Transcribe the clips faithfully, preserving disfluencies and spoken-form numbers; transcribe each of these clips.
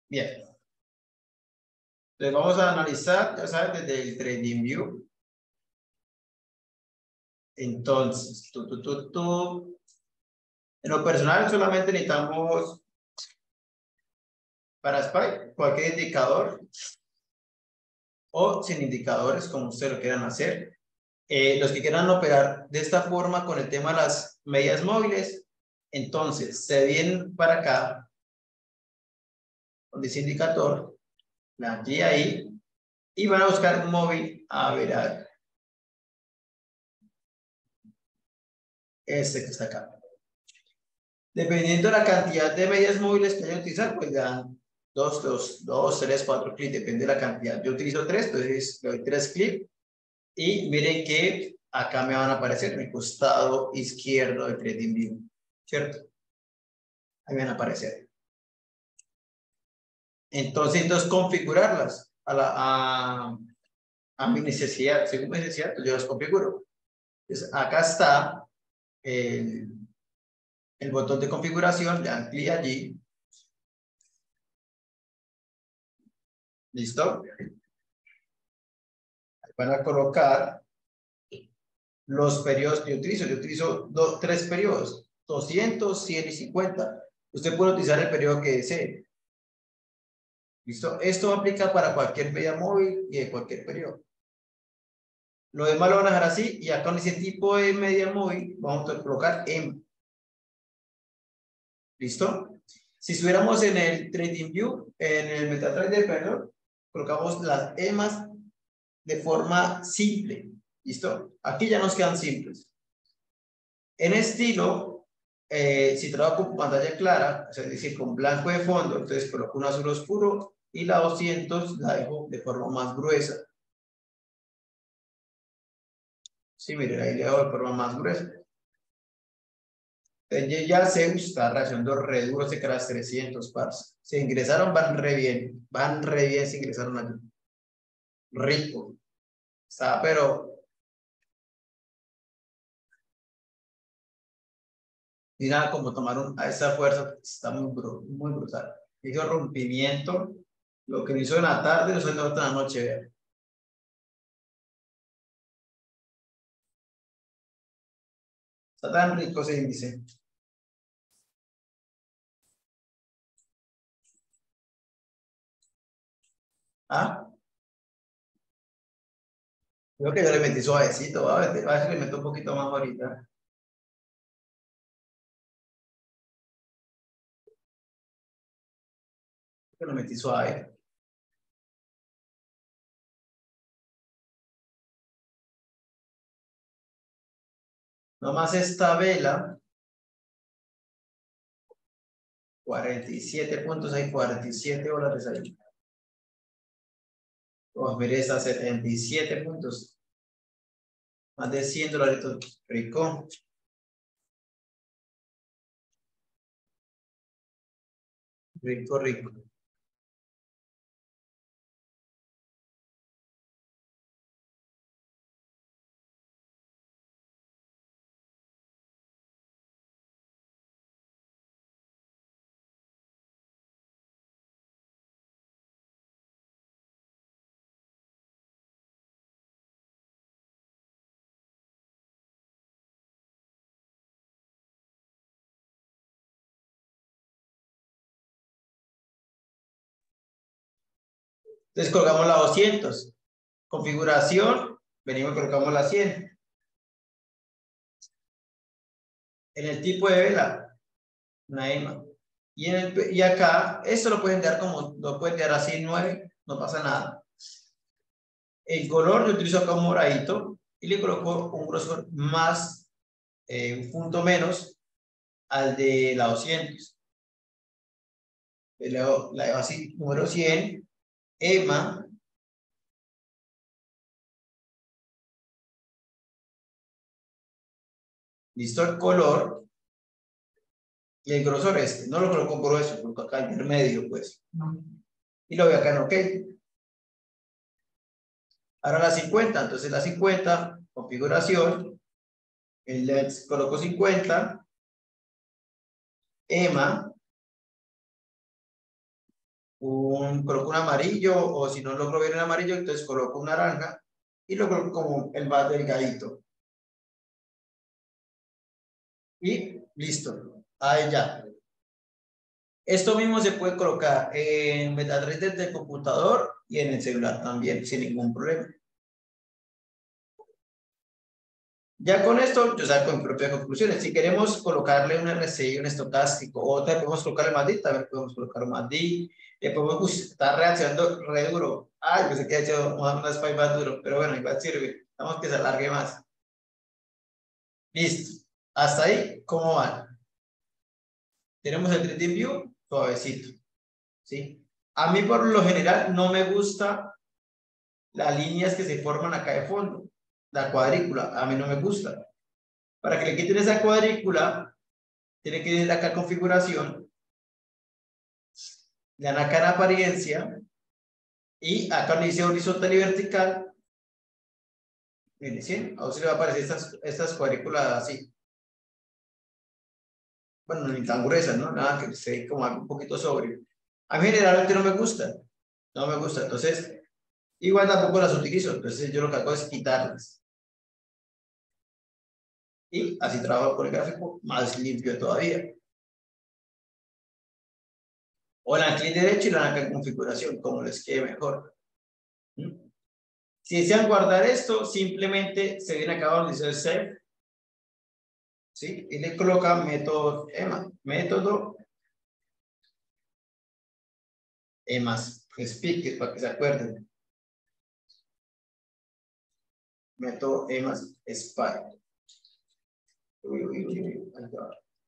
Bien. Entonces vamos a analizar, ya sabes, desde el TradingView. Entonces, tú, tú, tú, tú. En lo personal solamente necesitamos para SPY cualquier indicador o sin indicadores, como ustedes lo quieran hacer. Eh, los que quieran operar de esta forma con el tema de las medias móviles, entonces se vienen para acá, donde dice indicador, la aquí ahí, y van a buscar móvil a ver, a ver. Este que está acá. Dependiendo de la cantidad de medias móviles que vayan a utilizar, pues dan dos, dos, dos, tres, cuatro clics, depende de la cantidad. Yo utilizo tres, entonces le doy tres clics y miren que acá me van a aparecer en el costado izquierdo del TradingView, ¿cierto? Ahí van a aparecer. Entonces, entonces configurarlas a, la, a, a mi necesidad, según mi necesidad, pues yo las configuro. Entonces, acá está el, el botón de configuración, le dan clic allí. ¿Listo? Ahí van a colocar los periodos que yo utilizo. Yo utilizo dos, tres periodos, doscientos, cien y cincuenta. Usted puede utilizar el periodo que desee. ¿Listo? Esto aplica para cualquier media móvil y de cualquier periodo. Lo demás lo van a dejar así y acá con ese tipo de media móvil vamos a colocar E M A. ¿Listo? Si estuviéramos en el TradingView, en el MetaTrader, perdón, colocamos las E M As de forma simple. ¿Listo? Aquí ya nos quedan simples. En estilo, eh, si trabajo con pantalla clara, es decir, con blanco de fondo, entonces coloco un azul oscuro y la doscientos la dejo de forma más gruesa. Sí, miren, ahí le dejo de forma más gruesa. Entonces ya se está reaccionando re duro ese que las trescientos, parce. Se ingresaron, van re bien. Van re bien, se ingresaron aquí. Rico. Está, pero... Y nada, como tomaron a esa fuerza, está muy, muy brutal. Hizo rompimiento. Lo que hizo en la tarde, lo hizo en la noche. Vean. Está tan rico ese índice. ¿Ah? Creo que yo le metí suavecito. A ver, a ver si le meto un poquito más ahorita. Creo que lo metí suave. Nomás esta vela. cuarenta y siete puntos hay, cuarenta y siete dólares ahí. Vamos a ver esa setenta y siete puntos. Más de cien dólares. Rico. Rico, rico. Entonces colgamos la doscientos. Configuración. Venimos y colocamos la cien. En el tipo de vela. Una E M A. Y, en el, y acá, esto lo pueden dar como, lo pueden dar así nueve. No pasa nada. El color yo utilizo acá un moradito. Y le coloco un grosor más, eh, un punto menos al de la doscientos. Le hago, la dejo así, número cien, E M A. Listo el color. Y el grosor este. No lo coloco grueso, lo coloco acá intermedio, pues. No. Y lo voy acá en OK. Ahora la cincuenta. Entonces la cincuenta, configuración. El L E D coloco cincuenta. E M A. un, coloco un amarillo, o si no logro ver el amarillo, entonces coloco un naranja y lo coloco como el más delgadito. Y listo. Ahí ya. Esto mismo se puede colocar en MetaTrader del computador y en el celular también, sin ningún problema. Ya con esto yo saco mis propias conclusiones. Si queremos colocarle un R S I, un estocástico, o te podemos colocarle M A C D, también podemos colocar un M A C D. Le podemos, uy, está reaccionando re duro. Ay, pensé que ha hecho una spike más duro, pero bueno, igual sirve. Vamos que se alargue más. Listo. Hasta ahí, ¿cómo van? Tenemos el TradingView suavecito, ¿sí? A mí por lo general no me gusta las líneas que se forman acá de fondo, la cuadrícula, a mí no me gusta. Para que le quiten esa cuadrícula, tiene que ir acá a configuración, le dan acá en apariencia, y acá donde dice horizontal y vertical, miren, ¿sí? A usted le va a aparecer estas, estas cuadrículas así. Bueno, ni tan gruesas, ¿no? Nada, que esté como algo un poquito sobrio. A mí generalmente no me gusta, no me gusta, entonces, igual tampoco las utilizo, entonces yo lo que hago es quitarlas. Y así trabajo con el gráfico más limpio todavía. O la clic derecho y la acá en configuración, como les quede mejor. ¿Mm? Si desean guardar esto, simplemente se viene acá donde dice Save, ¿sí? Y le colocan método EMA, método EMAS, speak, para que se acuerden. Método EMAS Spy. Uy, uy, uy, uy, ahí va.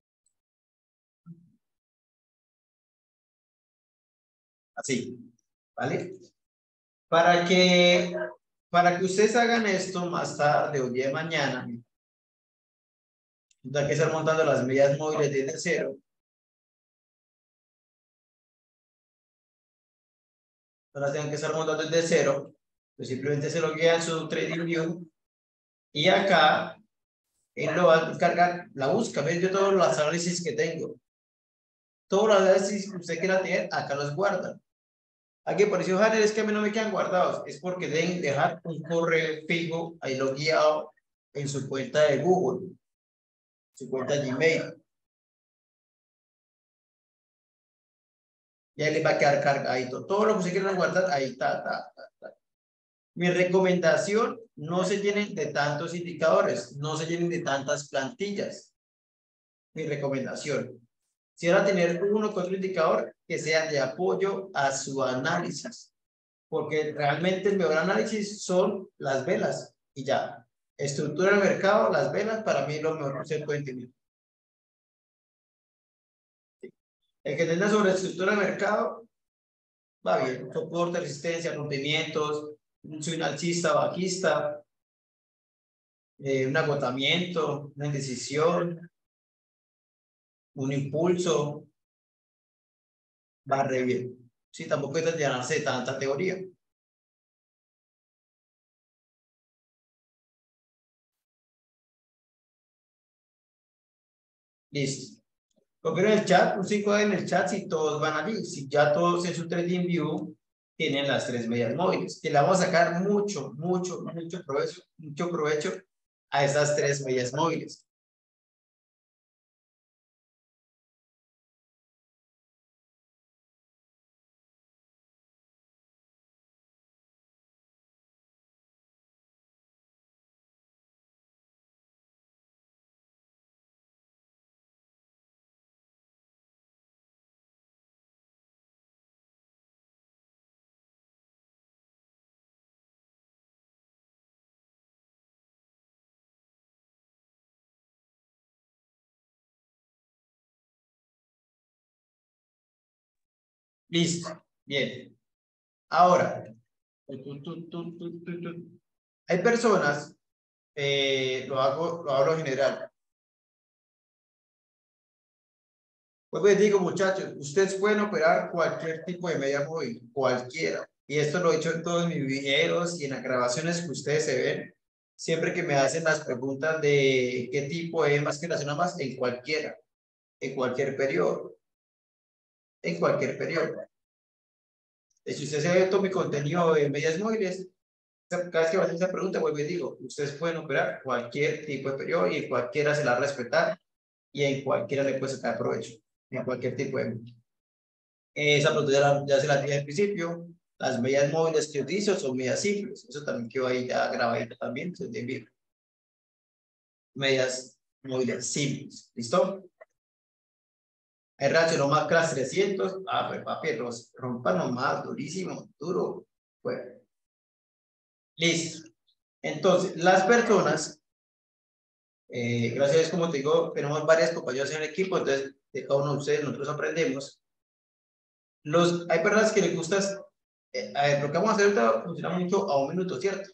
Así, ¿vale? Para que, para que ustedes hagan esto más tarde o día de mañana, hay que estar montando las medidas móviles desde cero. No las tengan que estar montando desde cero. Pues simplemente se lo guía en su TradingView y acá él lo va a cargar, la busca. ¿Ves? Yo todos los análisis que tengo, todos los análisis que usted quiera tener, acá los guarda. Aquí apareció Hanner, es que a mí no me quedan guardados, es porque deben dejar un correo fijo ahí lo guiado en su cuenta de Google, su cuenta Gmail. Y ahí les va a quedar cargadito. Todo lo que usted quiera guardar, ahí está, está, está, está. Mi recomendación, no se llenen de tantos indicadores, no se llenen de tantas plantillas. Mi recomendación. Si van a tener uno con otro indicador, que sea de apoyo a su análisis. Porque realmente el mejor análisis son las velas y ya. Estructura del mercado, las velas, para mí lo mejor que se puede entender. El que tenga sobre estructura del mercado, va bien. Soporte, resistencia, rompimientos, un swing alcista, bajista, eh, un agotamiento, una indecisión, un impulso, va re bien. Sí, tampoco hay que llenarse de tanta teoría. Listo. Copien el chat, un cinco en el chat si todos van allí. Si ya todos en su TradingView tienen las tres medias móviles, que le vamos a sacar mucho, mucho, mucho provecho, mucho provecho a esas tres medias móviles. Listo. Bien. Ahora, tu, tu, tu, tu, tu, tu. Hay personas, eh, lo hago, lo hablo en general. Pues les digo, muchachos, ustedes pueden operar cualquier tipo de media móvil, cualquiera. Y esto lo he hecho en todos mis videos y en las grabaciones que ustedes se ven. Siempre que me hacen las preguntas de qué tipo de más que relaciona más, en cualquiera, en cualquier periodo, en cualquier periodo. Si usted se ve todo mi contenido de medias móviles, cada vez que va a hacer esa pregunta, vuelvo y digo, ustedes pueden operar cualquier tipo de periodo y en cualquiera se la va a respetar y en cualquiera le puede sacar provecho, en cualquier tipo de... Esa pregunta ya, la, ya se la dije al principio. Las medias móviles que utilizo son medias simples. Eso también quedó ahí ya grabadito también. Entonces, medias móviles simples. ¿Listo? El ratio nomás class trescientos. Ah, pues papi, los rompan nomás, durísimo, duro. Bueno, listo. Entonces, las personas, eh, gracias a Dios, como te digo, tenemos varias compañías en el equipo, entonces de cada uno de ustedes nosotros aprendemos. Los, hay personas que les gusta, eh, a ver, lo que vamos a hacer ahorita funciona mucho a un minuto, ¿cierto?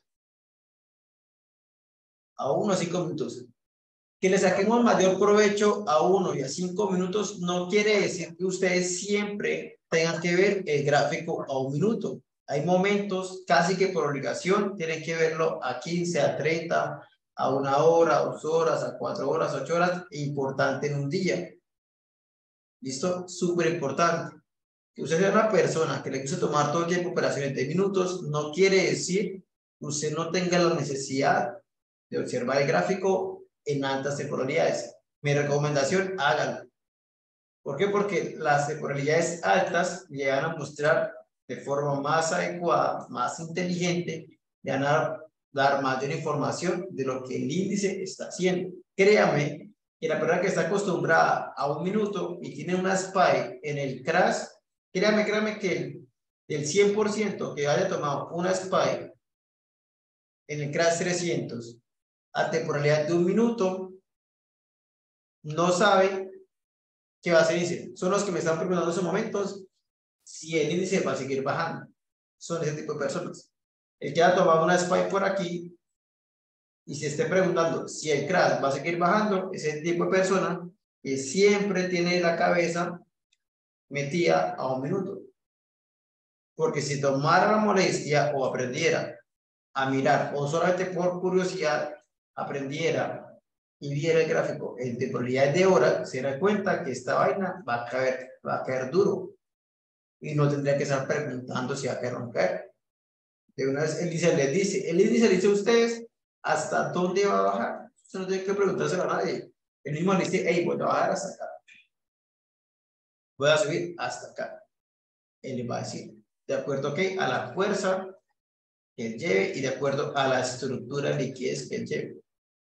A uno a cinco minutos. Que le saquemos mayor provecho a uno y a cinco minutos no quiere decir que ustedes siempre tengan que ver el gráfico a un minuto. Hay momentos casi que por obligación tienen que verlo a quince, a treinta, a una hora, a dos horas, a cuatro horas, ocho horas, importante en un día. ¿Listo? Súper importante. Que usted sea una persona que le gusta tomar todo el tiempo operaciones de minutos, no quiere decir que usted no tenga la necesidad de observar el gráfico en altas temporalidades. Mi recomendación, háganlo. ¿Por qué? Porque las temporalidades altas llegan a mostrar de forma más adecuada, más inteligente, le van a dar mayor información de lo que el índice está haciendo. Créame que la persona que está acostumbrada a un minuto y tiene una S P Y en el crash, créame, créame que del cien por ciento que haya tomado una S P Y en el crash trescientos a temporalidad de un minuto, no sabe qué va a hacer índice. Son los que me están preguntando en esos momentos si el índice va a seguir bajando. Son ese tipo de personas. El que ha tomado una S P Y por aquí y se esté preguntando si el crash va a seguir bajando, es el tipo de persona que siempre tiene la cabeza metida a un minuto. Porque si tomara la molestia o aprendiera a mirar o solamente por curiosidad aprendiera y viera el gráfico en temporalidades de hora, se da cuenta que esta vaina va a caer, va a caer duro y no tendría que estar preguntando si va a caer o no caer. De una vez el índice les dice, el índice le dice a ustedes hasta dónde va a bajar. Usted no tiene que preguntárselo a nadie. El mismo le dice, hey, voy a bajar hasta acá. Voy a subir hasta acá. Él le va a decir, de acuerdo okay, a la fuerza que él lleve y de acuerdo a la estructura de liquidez que él lleve.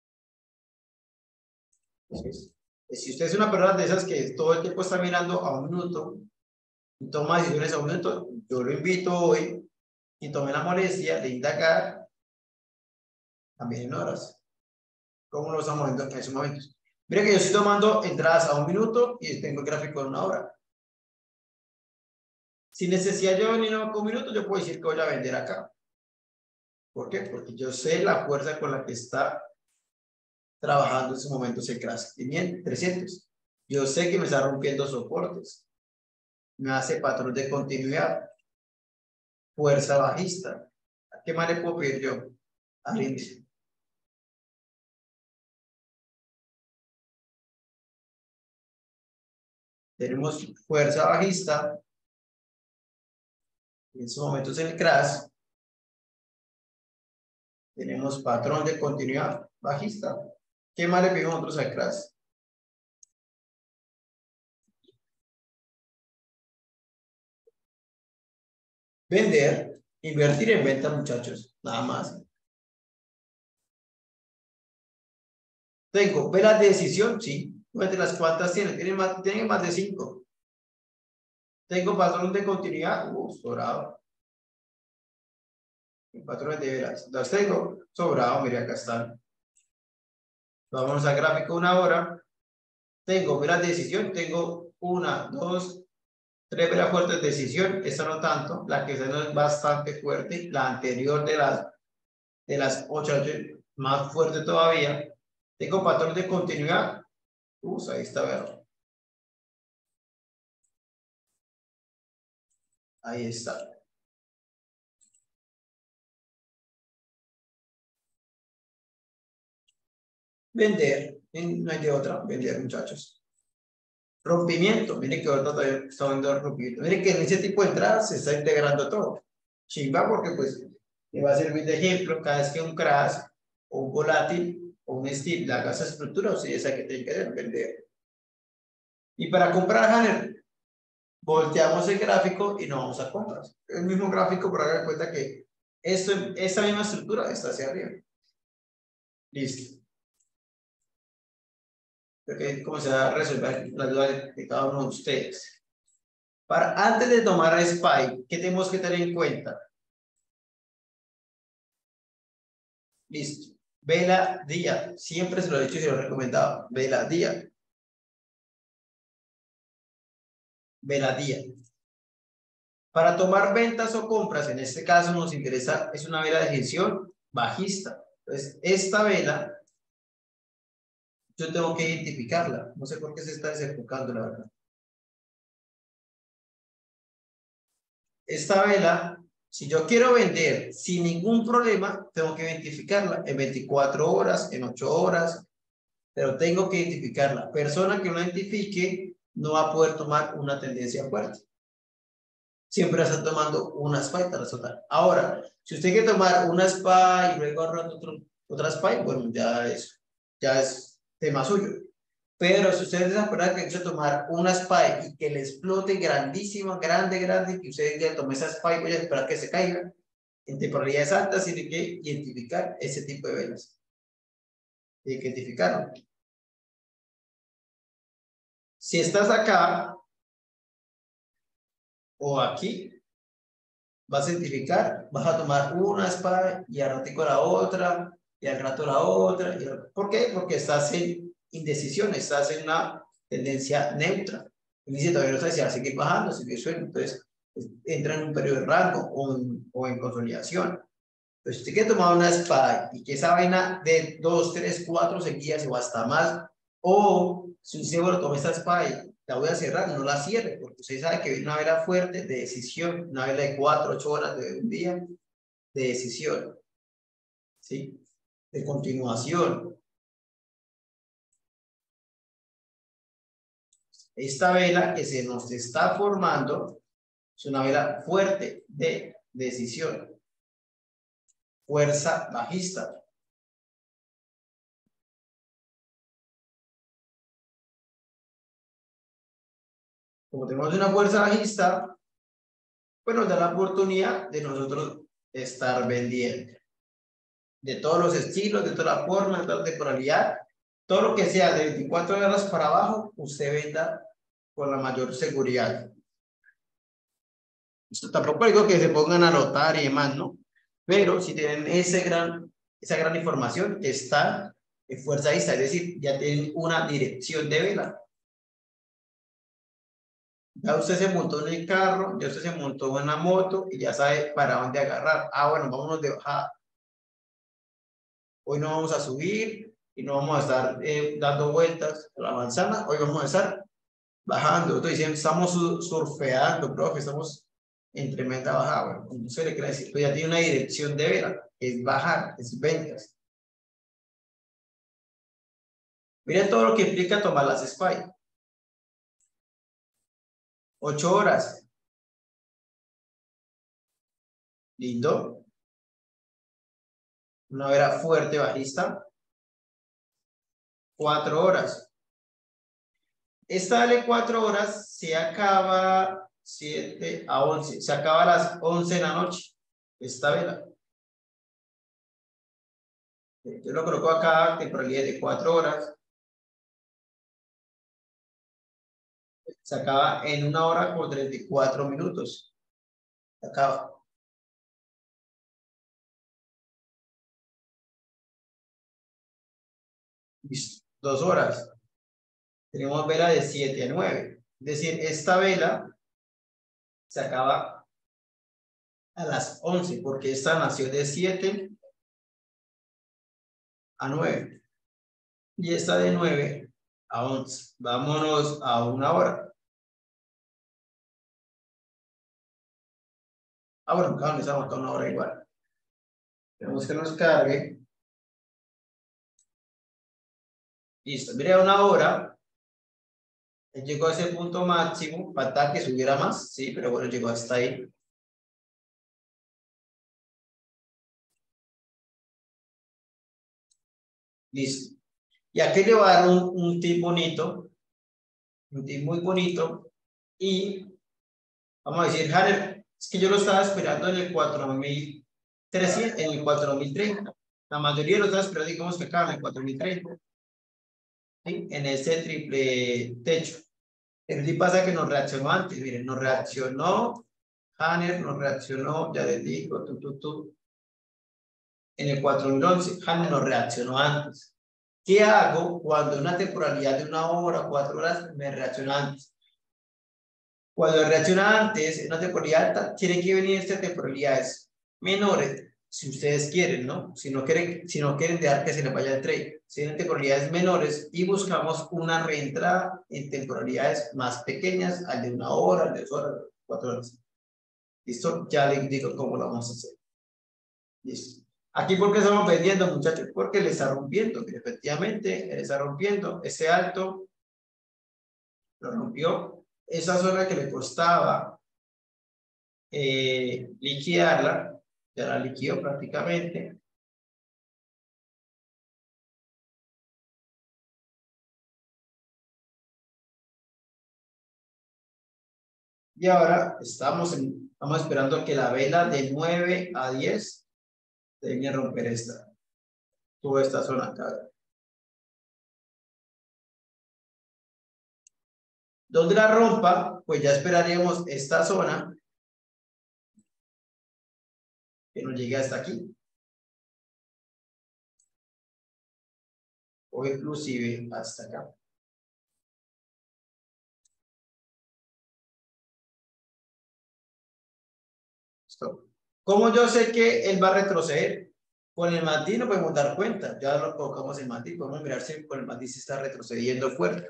Entonces, si usted es una persona de esas que todo el tiempo está mirando a un minuto y toma decisiones a un minuto, yo lo invito hoy y tome la molestia de indagar también en horas. ¿Cómo lo estamos viendo en esos momentos? Mira que yo estoy tomando entradas a un minuto y tengo el gráfico en una hora. Sin necesidad de venir a un minuto, yo puedo decir que voy a vender acá. ¿Por qué? Porque yo sé la fuerza con la que está trabajando en esos momentos el crash trescientos. Yo sé que me está rompiendo soportes. Me hace patrón de continuidad. Fuerza bajista. ¿Qué más le puedo pedir yo al índice? Tenemos fuerza bajista. En esos momentos el crash. Tenemos patrón de continuidad bajista. ¿Qué más le pedimos nosotros al crash? Vender, invertir en venta, muchachos, nada más. Tengo velas de decisión, sí. ¿De las cuantas tienen? Tienen más, tienen más de cinco. Tengo patrón de continuidad, uh, sobrado. Patrones de velas, las tengo, sobrado, mire acá están. Vamos a gráfico una hora. Tengo velas de decisión, tengo una, dos, tres velas fuertes de decisión, esta no tanto, la que no es bastante fuerte, la anterior de las de las ocho, más fuerte todavía. Tengo patrón de continuidad. Uh, ahí está, verde. Ahí está. Vender. No hay de otra. Vender, muchachos. Rompimiento, miren que ahorita todavía está viendo el rompimiento. Miren que en ese tipo de entradas se está integrando todo. Chimba porque pues me va a servir de ejemplo cada vez que un crash o un volátil o un steel le haga esa estructura, o sea, esa que tiene que vender. Y para comprar Hanner, volteamos el gráfico y nos vamos a compras. El mismo gráfico, pero hagan cuenta que esto, esta misma estructura está hacia arriba. Listo. Okay, cómo se va a resolver la duda de cada uno de ustedes. Para, antes de tomar a S P Y, ¿qué tenemos que tener en cuenta? Listo. Vela día. Siempre se lo he dicho y se lo he recomendado. Vela día. Vela día. Para tomar ventas o compras, en este caso nos interesa, es una vela de gestión bajista. Entonces, esta vela, yo tengo que identificarla. No sé por qué se está desenfocando, la verdad. Esta vela, si yo quiero vender sin ningún problema, tengo que identificarla en veinticuatro horas, en ocho horas, pero tengo que identificarla. Persona que no la identifique no va a poder tomar una tendencia fuerte. Siempre está tomando una S P Y para resaltar. Ahora, si usted quiere tomar una S P Y y luego ahorrar otro, otra S P Y, bueno, ya es, ya es tema suyo. Pero si ustedes se acuerdan que quiere tomar una S P Y y que le explote grandísima, grande, grande, que ustedes ya tomen esa S P Y, voy a esperar que se caiga en temporalidades altas, tiene que identificar ese tipo de velas. Identificarlo. Si estás acá o aquí, vas a identificar, vas a tomar una S P Y y al ratico la otra, y al rato la otra. Y al... ¿Por qué? Porque estás en indecisión, estás en una tendencia neutra. Y dice, todavía no sé si va a seguir bajando, seguir subiendo. Entonces, pues, entra en un periodo de rango o en, o en consolidación. Entonces, usted que tomar una S P Y y que esa vaina de dos, tres, cuatro seguidas o hasta más, o si usted, bueno, toma esta S P Y, la voy a cerrar, no la cierre, porque usted sabe que viene una vela fuerte de decisión, una vela de cuatro, ocho horas de un día de decisión, ¿sí? De continuación. Esta vela que se nos está formando es una vela fuerte de decisión, fuerza bajista. Como tenemos una fuerza bajista, pues nos da la oportunidad de nosotros estar vendiendo. De todos los estilos, de todas las formas, de toda la temporalidad, todo lo que sea de veinticuatro horas para abajo, usted venda con la mayor seguridad. Esto tampoco digo que se pongan a anotar y demás, ¿no? Pero si tienen ese gran, esa gran información, está en fuerza vista, es decir, ya tienen una dirección de vela. Ya usted se montó en el carro, ya usted se montó en la moto y ya sabe para dónde agarrar. Ah, bueno, vámonos de bajada. Hoy no vamos a subir y no vamos a estar eh, dando vueltas a la manzana. Hoy vamos a estar bajando. Estoy diciendo, estamos surfeando, profe, estamos en tremenda bajada. Bueno, no se le quiere decir, pero ya tiene una dirección de vela, es bajar, es ventas. Miren todo lo que implica tomar las S P Y. Ocho horas. Lindo. Una vela fuerte bajista. Cuatro horas. Esta vale cuatro horas, se acaba siete a once, se acaba a las once de la noche, esta vela. Yo lo coloco acá, temporalidad de cuatro horas. Se acaba en una hora con treinta y cuatro minutos. Se acaba. Listo. Dos horas. Tenemos vela de siete a nueve. Es decir, esta vela se acaba a las once, porque esta nació de siete a nueve. Y esta de nueve a once. Vámonos a una hora. Ah, bueno, claro, necesitamos una hora igual. Tenemos que nos cargue. Listo. Mire, a una hora Llegó a ese punto máximo, falta que subiera más, sí, pero bueno, llegó hasta ahí. Listo. Y aquí le voy a dar un, un tip bonito, un tip muy bonito. Y vamos a decir, Hanner, es que yo lo estaba esperando en el cuatro mil trescientos, en el cuatro mil treinta. La mayoría lo estaba esperando, digamos que acá en el cuatro mil treinta. ¿Sí? En ese triple techo. Pero sí pasa que nos reaccionó antes, miren, nos reaccionó, Hanner nos reaccionó, ya les digo, tú, tú, tú. En el cuatro mil once, Hanner nos reaccionó antes. ¿Qué hago cuando una temporalidad de una hora, cuatro horas, me reacciona antes? Cuando reacciona antes, en una temporalidad alta, tiene que venir estas temporalidades menores, si ustedes quieren, ¿no? Si no quieren, si no quieren dejar que se les vaya el trade. Si tienen temporalidades menores y buscamos una reentrada en temporalidades más pequeñas, al de una hora, al de dos horas, cuatro horas. ¿Listo? Ya les digo cómo lo vamos a hacer. Listo. Aquí, ¿por qué estamos vendiendo, muchachos? Porque le está rompiendo, que efectivamente le está rompiendo ese alto, lo rompió. Esa zona que le costaba eh, liquidarla, ya la liquidó prácticamente. Y ahora estamos, en, estamos esperando que la vela de nueve a diez debe romper esta, toda esta zona acá. Donde la rompa, pues ya esperaríamos esta zona que nos llegue hasta aquí. O inclusive hasta acá. ¿Listo? ¿Cómo yo sé que él va a retroceder? Con el MACD no podemos dar cuenta. Ya lo colocamos en MACD. Podemos mirar si con el MACD se está retrocediendo fuerte.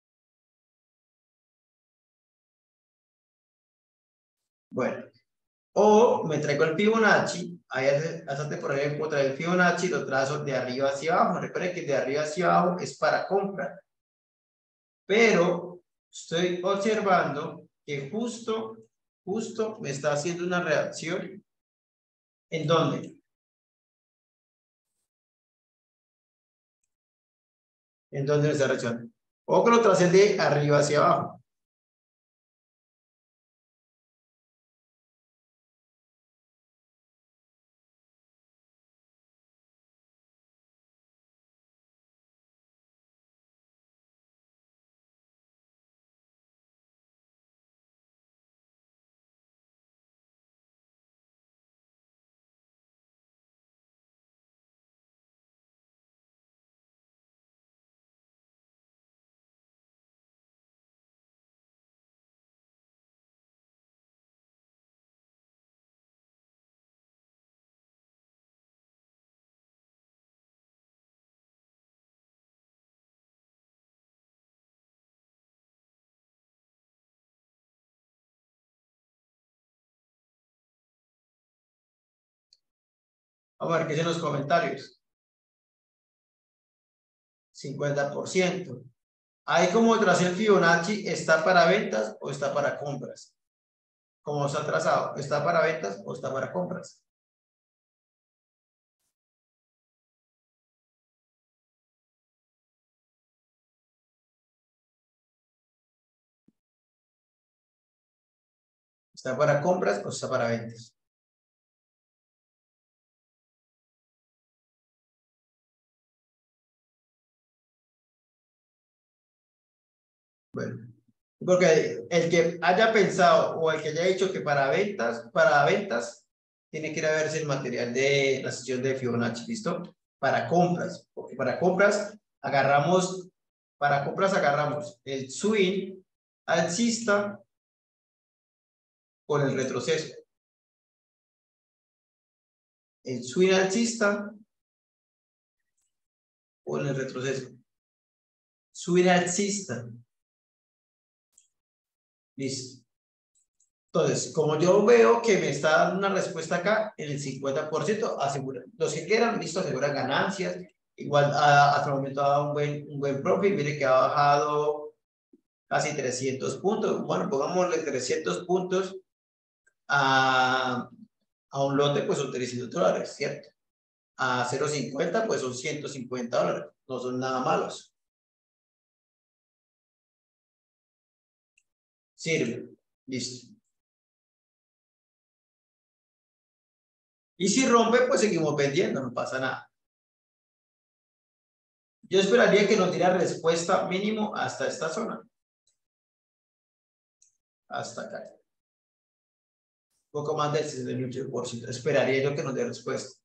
Bueno. O me traigo el Fibonacci. Ahí hasta por ejemplo traer el Fibonacci, lo trazo de arriba hacia abajo. Recuerden que de arriba hacia abajo es para compra. Pero estoy observando que justo, justo me está haciendo una reacción. ¿En dónde? ¿En dónde me está reaccionando? O que lo tracen de arriba hacia abajo. Vamos a ver qué dicen los comentarios. cincuenta por ciento. Ahí como tracé el Fibonacci, ¿está para ventas o está para compras? ¿Cómo está trazado? ¿Está para ventas o está para compras? ¿Está para compras o está para ventas? Bueno, porque el que haya pensado o el que haya dicho que para ventas, para ventas, tiene que ir a verse el material de la sesión de Fibonacci, ¿listo? Para compras, porque para compras agarramos, para compras agarramos el swing alcista con el retroceso. El swing alcista con el retroceso. Swing alcista. Listo. Entonces, como yo veo que me está dando una respuesta acá, en el cincuenta por ciento aseguran. Los que quieran, listo, aseguran ganancias. Igual a, hasta el momento ha dado un buen, un buen profit. Mire que ha bajado casi trescientos puntos. Bueno, pongámosle trescientos puntos a, a un lote, pues son trescientos dólares, ¿cierto? A cero punto cincuenta, pues son ciento cincuenta dólares. No son nada malos. Sirve. Listo. Y si rompe, pues seguimos vendiendo, no pasa nada. Yo esperaría que nos diera respuesta mínimo hasta esta zona. Hasta acá. Un poco más del sesenta y ocho por ciento. Esperaría yo que nos dé respuesta.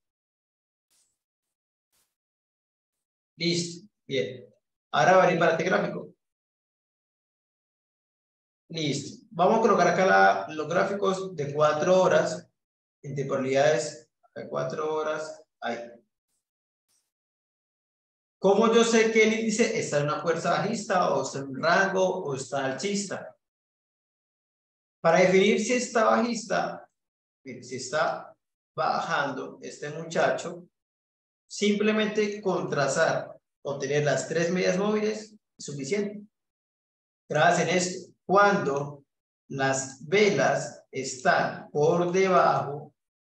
Listo. Bien. Ahora va a ir para este gráfico. Listo. Vamos a colocar acá la, los gráficos de cuatro horas en temporalidades de cuatro horas. Ahí. ¿Cómo yo sé que el índice está en una fuerza bajista o está en un rango o está alcista? Para definir si está bajista, si está bajando este muchacho, simplemente con trazar o tener las tres medias móviles es suficiente. Gracias en esto. Cuando las velas están por debajo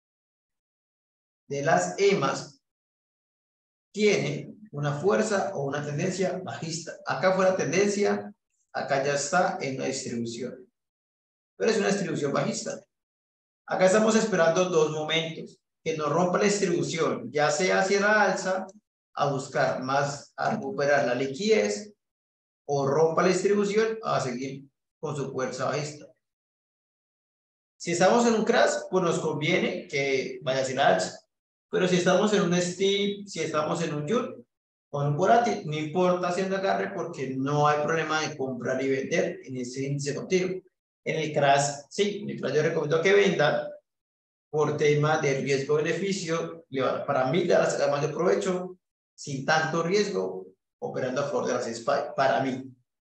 de las emas, tiene una fuerza o una tendencia bajista. Acá fue la tendencia, acá ya está en una distribución. Pero es una distribución bajista. Acá estamos esperando dos momentos. Que nos rompa la distribución, ya sea hacia la alza, a buscar más, a recuperar la liquidez, o rompa la distribución, a seguir con su fuerza bajista. Si estamos en un crash, pues nos conviene que vaya hacia la alza. Pero si estamos en un steep, si estamos en un yield o en un volátil, no importa haciendo agarre porque no hay problema de comprar y vender en ese índice continuo. En el crash, sí, en el crash yo recomiendo que vendan por tema de riesgo-beneficio. Para mí le va a sacar mayor provecho sin tanto riesgo operando a favor de las S P Y, para mí.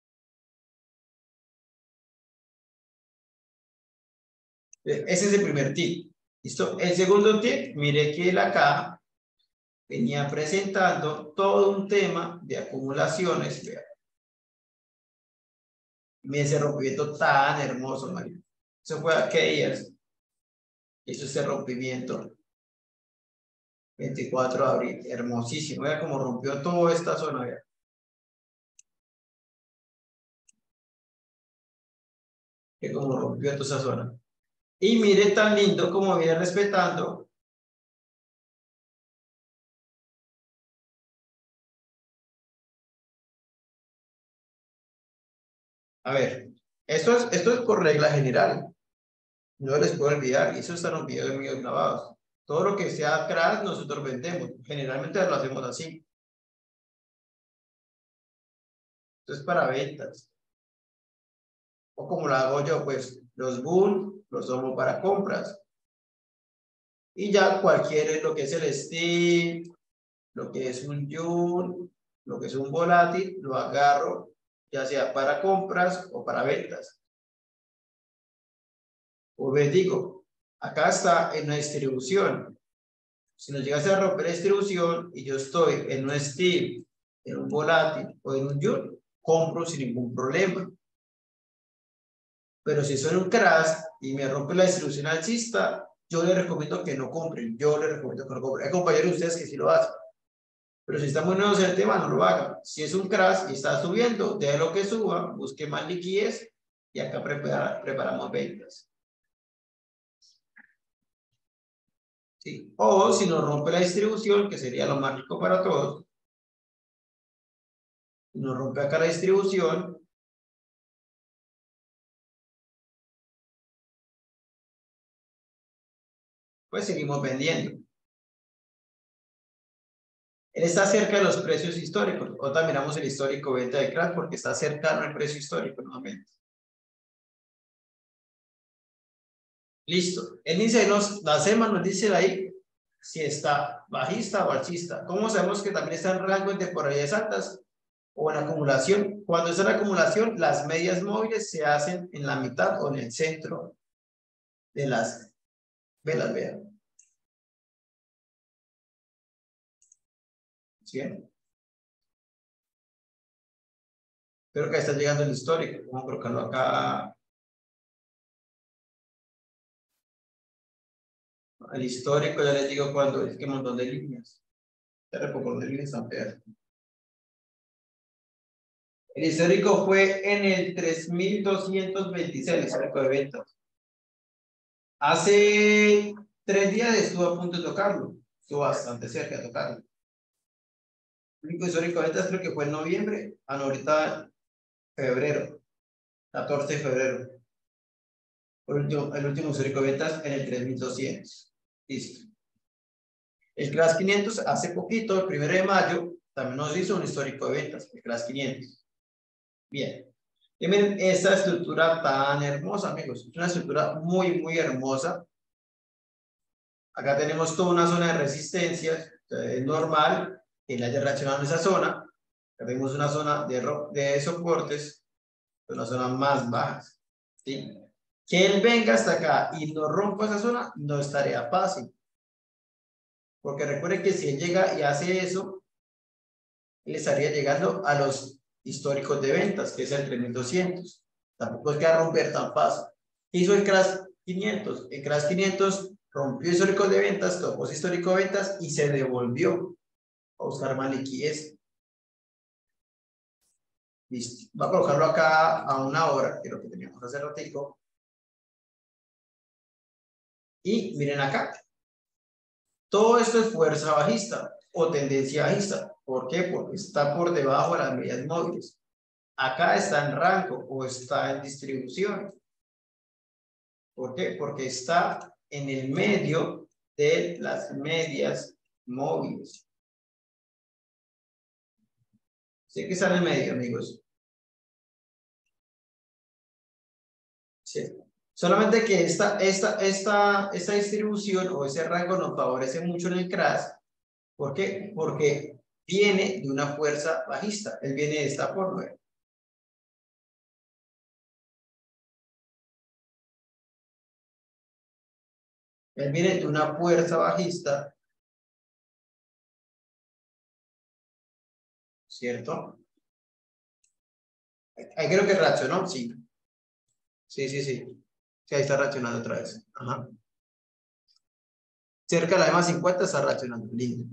Ese es el primer tip. ¿Listo? El segundo tip, mire que la caja venía presentando todo un tema de acumulaciones. Vea. Mire ese rompimiento tan hermoso, Mario. Eso fue a qué días. Eso es el rompimiento. veinticuatro de abril. Hermosísimo. Vea cómo rompió toda esta zona. Vea. Que como rompió toda esa zona. Y mire tan lindo como viene respetando. A ver, esto es, esto es por regla general. No les puedo olvidar. Y eso está en los videos míos grabados. Todo lo que sea crash nosotros vendemos. Generalmente lo hacemos así. Esto es para ventas. O como lo hago yo, pues los bull los tomo para compras. Y ya cualquier, lo que es el steep, lo que es un yield, lo que es un volátil, lo agarro ya sea para compras o para ventas. O les digo, acá está en una distribución. Si nos llegase a romper la distribución y yo estoy en un steep, en un volátil o en un yield, compro sin ningún problema. Pero si soy un crash y me rompe la distribución alcista, yo les recomiendo que no compren. Yo les recomiendo que no compren. Hay compañeros de ustedes que sí lo hacen. Pero si están muy nuevos en el tema, no lo hagan. Si es un crash y está subiendo, deje lo que suba, busque más liquidez y acá prepara, preparamos ventas. ¿Sí? O si nos rompe la distribución, que sería lo más rico para todos, si nos rompe acá la distribución, pues seguimos vendiendo. Él está cerca de los precios históricos. Otra miramos el histórico venta de crash porque está cercano al precio histórico nuevamente. Listo. El índice de los, la SEMA nos dice ahí si está bajista o alcista. ¿Cómo sabemos que también está en rango en temporalidades altas o en acumulación? Cuando está en acumulación, las medias móviles se hacen en la mitad o en el centro de las velas. Vean. ¿Sí? Creo que está llegando el histórico. Vamos a colocarlo acá. El histórico, ya les digo cuando es que un montón de líneas. Este poco de líneas tan feas. El histórico fue en el tres mil doscientos veintiséis, el histórico de ventas. Hace tres días estuvo a punto de tocarlo. Estuvo bastante cerca de tocarlo. El único histórico de ventas creo que fue en noviembre. Ah, no, ahorita febrero. catorce de febrero. El último, el último histórico de ventas en el tres mil doscientos. Listo. El Crash quinientos hace poquito, el primero de mayo, también nos hizo un histórico de ventas, el Crash quinientos. Bien. Y miren esta estructura tan hermosa, amigos. Es una estructura muy, muy hermosa. Acá tenemos toda una zona de resistencia. Es normal que le haya reaccionado en esa zona. Acá tenemos una zona de, de soportes, una zona más bajas. ¿Sí? Que él venga hasta acá y no rompa esa zona, no es tarea fácil. Porque recuerden que si él llega y hace eso, él estaría llegando a los históricos de ventas, que es el tres mil doscientos. Tampoco es que va a romper tan fácil. Hizo el Crash quinientos. El Crash quinientos rompió históricos de ventas, tocó histórico de ventas y se devolvió a buscar más liquidez. Listo. Voy a colocarlo acá a una hora, que es lo que teníamos hace ratico. Y miren acá. Todo esto es fuerza bajista o tendencia bajista. ¿Por qué? Porque está por debajo de las medias móviles. Acá está en rango o está en distribución. ¿Por qué? Porque está en el medio de las medias móviles. Sí que está en el medio, amigos. Sí. Solamente que esta, esta, esta, esta distribución o ese rango nos favorece mucho en el Crash. ¿Por qué? Porque viene de una fuerza bajista. Él viene de esta forma. Él viene de una fuerza bajista. ¿Cierto? Ahí creo que reaccionó, sí. Sí, sí, sí. Sí, ahí está reaccionando otra vez. Ajá. Cerca de la E M A cincuenta está reaccionando. Lindo.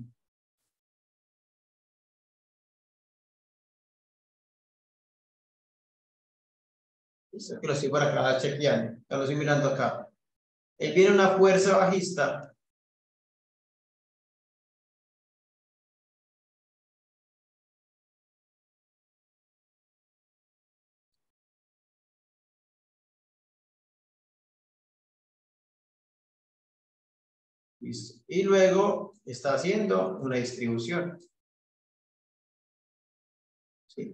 Listo, que lo estoy por acá chequeando. Ya lo estoy mirando acá. Él viene una fuerza bajista. Listo. Y luego está haciendo una distribución. ¿Sí?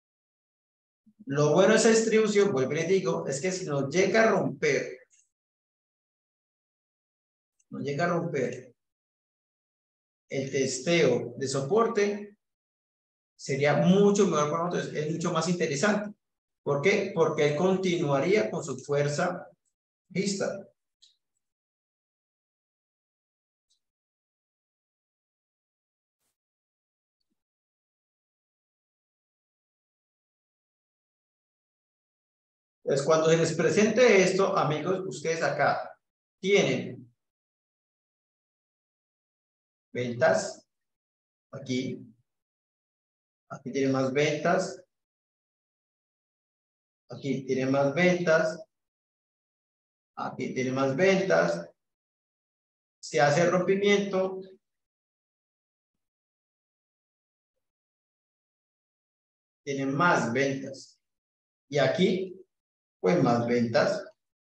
Lo bueno de esa distribución, vuelvo y les digo, es que si nos llega a romper, nos llega a romper el testeo de soporte, sería mucho mejor para nosotros, es mucho más interesante. ¿Por qué? Porque él continuaría con su fuerza bajista. Entonces, cuando se les presente esto, amigos, ustedes acá tienen ventas, aquí, aquí tienen más ventas, aquí tienen más ventas, aquí tienen más ventas, se hace el rompimiento, tienen más ventas, y aquí, pues más ventas.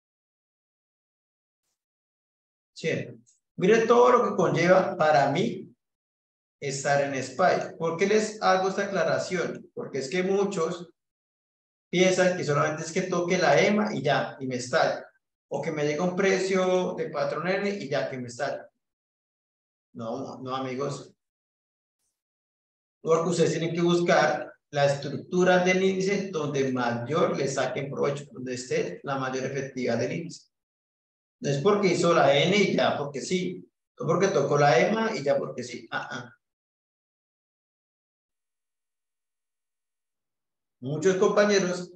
¿Cierto? Mire todo lo que conlleva para mí estar en SPY. ¿Por qué les hago esta aclaración? Porque es que muchos piensan que solamente es que toque la E M A y ya, y me estalla. O que me llega un precio de patrón N y ya, que me estalla. No, no, amigos. Porque ustedes tienen que buscar la estructura del índice donde mayor le saquen provecho, donde esté la mayor efectividad del índice. No es porque hizo la N y ya, porque sí. No porque tocó la E M A y ya, porque sí. Ah, ah. Muchos compañeros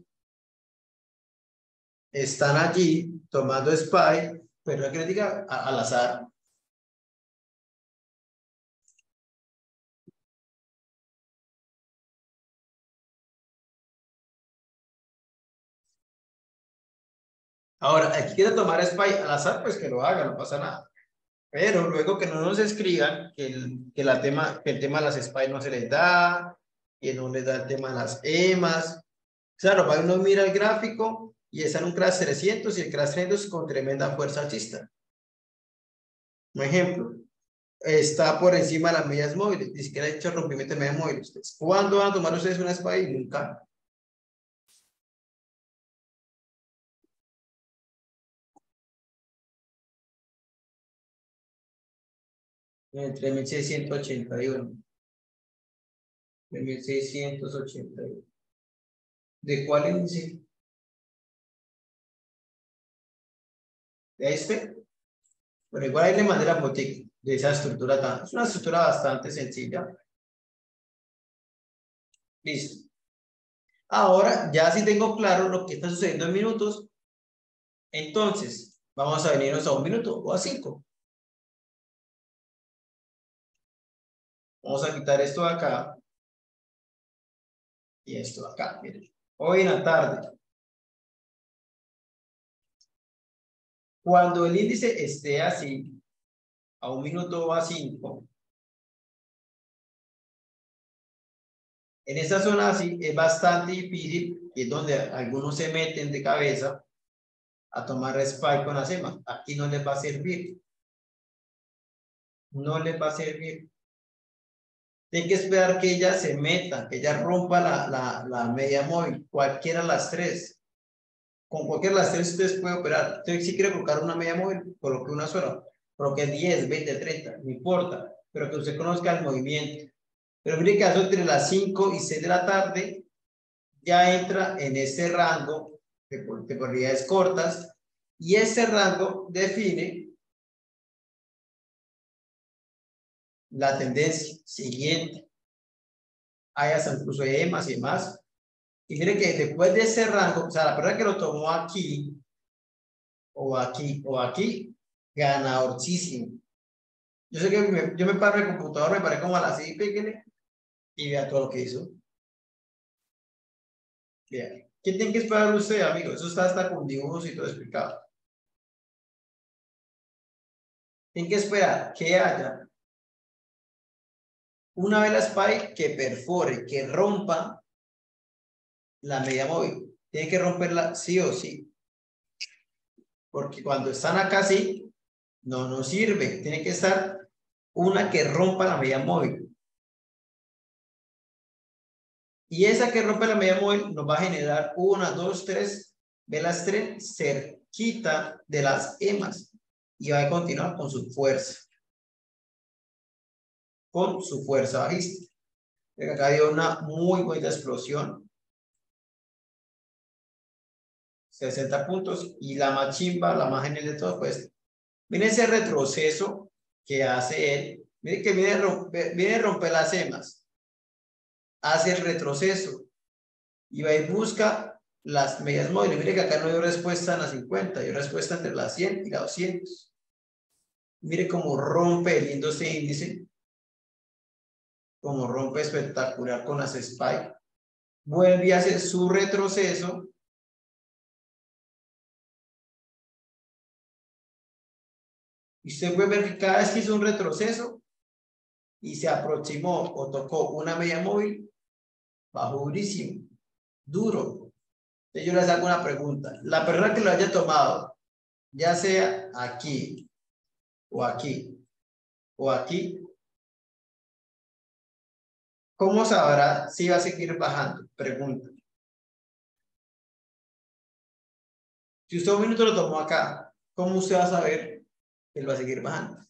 están allí tomando SPY, pero la crítica al azar. Ahora, el que quiera tomar SPY al azar, pues que lo haga, no pasa nada. Pero luego que no nos escriban que el, que la tema, que el tema de las SPY no se les da, que no les da el tema de las EMAs. Claro, va uno mira el gráfico y está en un crash trescientos y el crash trescientos con tremenda fuerza alcista. Un ejemplo, está por encima de las medias móviles, ni siquiera ha hecho rompimiento de medias móviles. ¿Cuándo van a tomar ustedes una SPY? Nunca. En tres mil seiscientos ochenta y uno. tres mil seiscientos ochenta y uno. ¿De cuál índice? ¿De este? Bueno, igual ahí le mandé la fotico de esa estructura tan. Es una estructura bastante sencilla. Listo. Ahora, ya sí tengo claro lo que está sucediendo en minutos, entonces vamos a venirnos a un minuto o a cinco. Vamos a quitar esto de acá y esto de acá. Miren. Hoy en la tarde, cuando el índice esté así, a un minuto o a cinco, en esa zona así es bastante difícil y es donde algunos se meten de cabeza a tomar spike con las EMA. Aquí no les va a servir. No les va a servir. Tienen que esperar que ella se meta, que ella rompa la, la, la media móvil, cualquiera de las tres. Con cualquiera de las tres ustedes pueden operar. Usted si quiere colocar una media móvil, coloque una sola. Coloque diez, veinte, treinta, no importa. Pero que usted conozca el movimiento. Pero mire que eso entre las cinco y seis de la tarde ya entra en este rango de probabilidades cortas y ese rango define la tendencia siguiente. Hay hasta incluso E más y más. Y mire que después de ese rango, o sea, la persona que lo tomó aquí, o aquí, o aquí, ganadorcísimo. Yo sé que me, yo me paro en el computador, me paré como a las seis y vea todo lo que hizo. Vea. ¿Qué tiene que esperar usted, amigo? Eso está hasta con dibujos y todo explicado. Tiene que esperar que haya una vela spike que perfore, que rompa la media móvil. Tiene que romperla sí o sí. Porque cuando están acá así, no nos sirve. Tiene que estar una que rompa la media móvil. Y esa que rompe la media móvil nos va a generar una, dos, tres velas tres cerquita de las EMAs. Y va a continuar con su fuerza. Con su fuerza bajista. Acá dio una muy buena explosión. sesenta puntos. Y la más chimba, la más genial de todo, pues, miren ese retroceso que hace él. Miren que viene a romper, viene a romper las EMAs. Hace el retroceso. Y va y busca las medias móviles. Mire que acá no dio respuesta en las cincuenta, dio respuesta entre las cien y las doscientos. Mire cómo rompe el lindo ese índice. Como rompe espectacular con las spike. Vuelve y hace su retroceso. Y usted puede ver que cada vez que hizo un retroceso y se aproximó o tocó una media móvil, bajó durísimo, duro. Entonces yo les hago una pregunta. La persona que lo haya tomado, ya sea aquí, o aquí, o aquí, ¿cómo sabrá si va a seguir bajando? Pregunta. Si usted un minuto lo tomó acá, ¿cómo usted va a saber que él va a seguir bajando?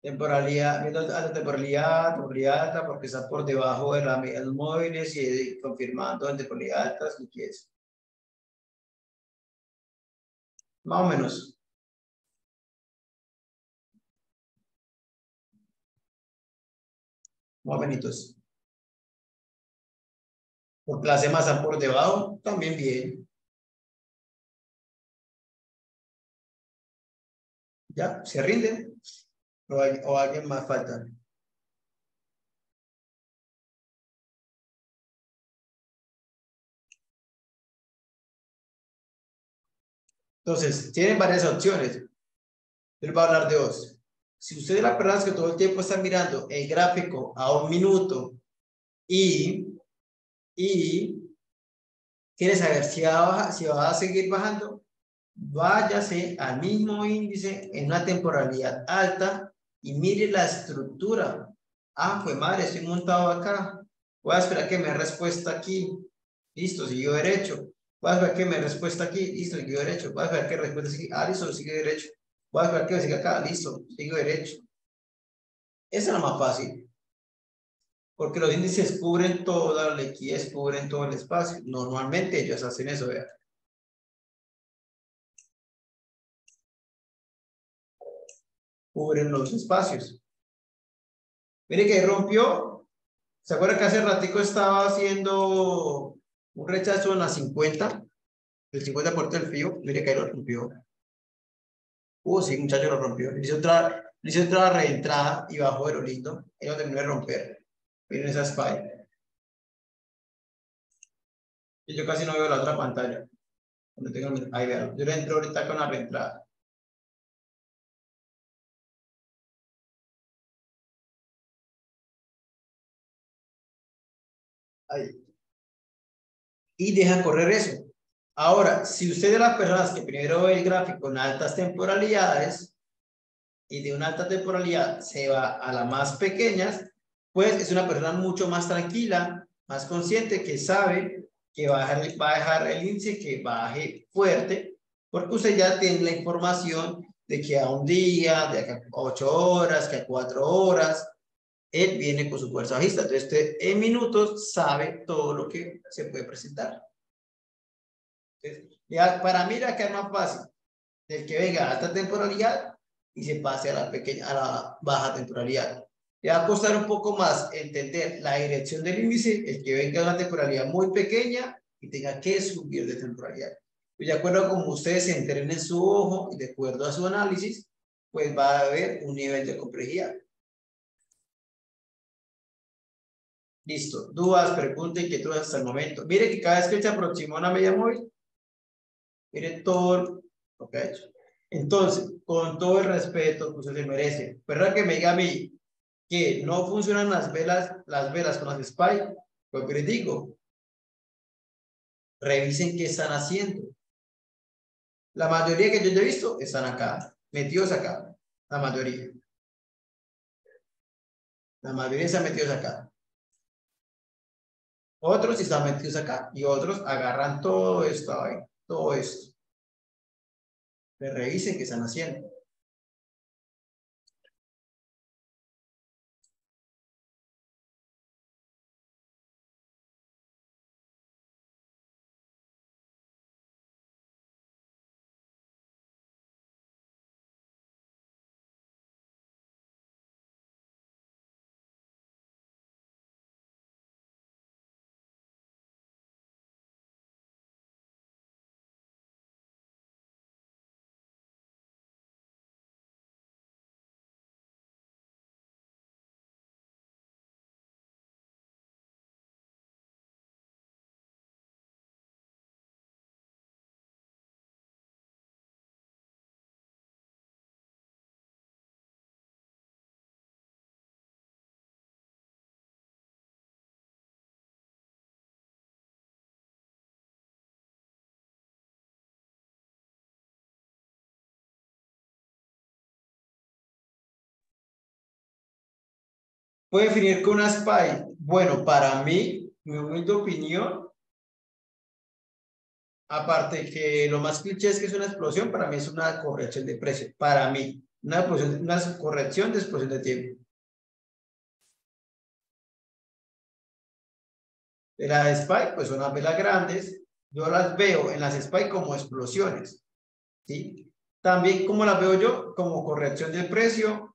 Temporalidad, viendo alta temporalidad, temporalidad alta, porque está por debajo de la media de los móviles y confirmando en temporalidad alta, liquidez. Más o menos. Más o menos. Por clase más por debajo, también bien. ¿Ya? ¿Se rinden? ¿O, hay, o alguien más falta? Entonces, tienen varias opciones. Yo les voy a hablar de dos. Si ustedes la verdad es que todo el tiempo están mirando el gráfico a un minuto y, y quiere saber si va, a bajar, si va a seguir bajando, váyase al mismo índice en una temporalidad alta y mire la estructura. Ah, pues madre, estoy montado acá. Voy a esperar que me respuesta aquí. Listo, siguió derecho. Voy a esperar que me respuesta aquí. Listo, siguió derecho. Voy a esperar que respuesta aquí. Ah, listo, sigue derecho. Voy a esperar que me siga acá. Listo, sigo derecho. Esa es la más fácil. Porque los índices cubren toda la liquidez, cubren todo el espacio. Normalmente ellos hacen eso, vean. Cubren los espacios. Mire que rompió. ¿Se acuerda que hace ratico estaba haciendo un rechazo en la cincuenta? El cincuenta por ciento del FIO. Mire que ahí lo rompió. Uh, sí, muchacho, lo rompió. Le hizo otra, le hizo otra reentrada y bajó de lo lindo. Y lo terminó de romper. Miren esa spy. Y yo casi no veo la otra pantalla. Donde tengo el, ahí vean. Yo le entro ahorita con la reentrada. Ahí. Y deja correr eso. Ahora, si usted de las personas que primero ve el gráfico en altas temporalidades y de una alta temporalidad se va a las más pequeñas, pues es una persona mucho más tranquila, más consciente, que sabe que va a dejar, va a dejar el índice que baje fuerte, porque usted ya tiene la información de que a un día, de a ocho horas, que a cuatro horas, él viene con su fuerza bajista. Entonces usted en minutos sabe todo lo que se puede presentar. Entonces, ya, para mí la que es más fácil, del que venga a alta temporalidad y se pase a la, pequeña, a la baja temporalidad. Le va a costar un poco más entender la dirección del índice, el que venga a una temporalidad muy pequeña y tenga que subir de temporalidad. Pues de acuerdo a como ustedes se enteren en su ojo y de acuerdo a su análisis, pues va a haber un nivel de complejidad. Listo. Dudas, preguntas, inquietudes hasta el momento. Mire que cada vez que se aproxima una media móvil, mire todo lo que ha hecho. Entonces, con todo el respeto que usted se merece, ¿verdad que me diga a mí que no funcionan las velas, las velas con las SPY? Pues les digo, revisen qué están haciendo. La mayoría que yo he visto están acá, metidos acá. La mayoría. La mayoría están metidos acá. Otros están metidos acá y otros agarran todo esto ahí, todo esto. Le revisen qué están haciendo. Puede definir con una SPY. Bueno, para mí, mi humilde opinión, aparte que lo más cliché es que es una explosión, para mí es una corrección de precio. Para mí, Una, una corrección de exposición de tiempo. De las S P Y, pues son las velas grandes. Yo las veo en las S P Y como explosiones. ¿Sí? También, como las veo yo, como corrección del precio.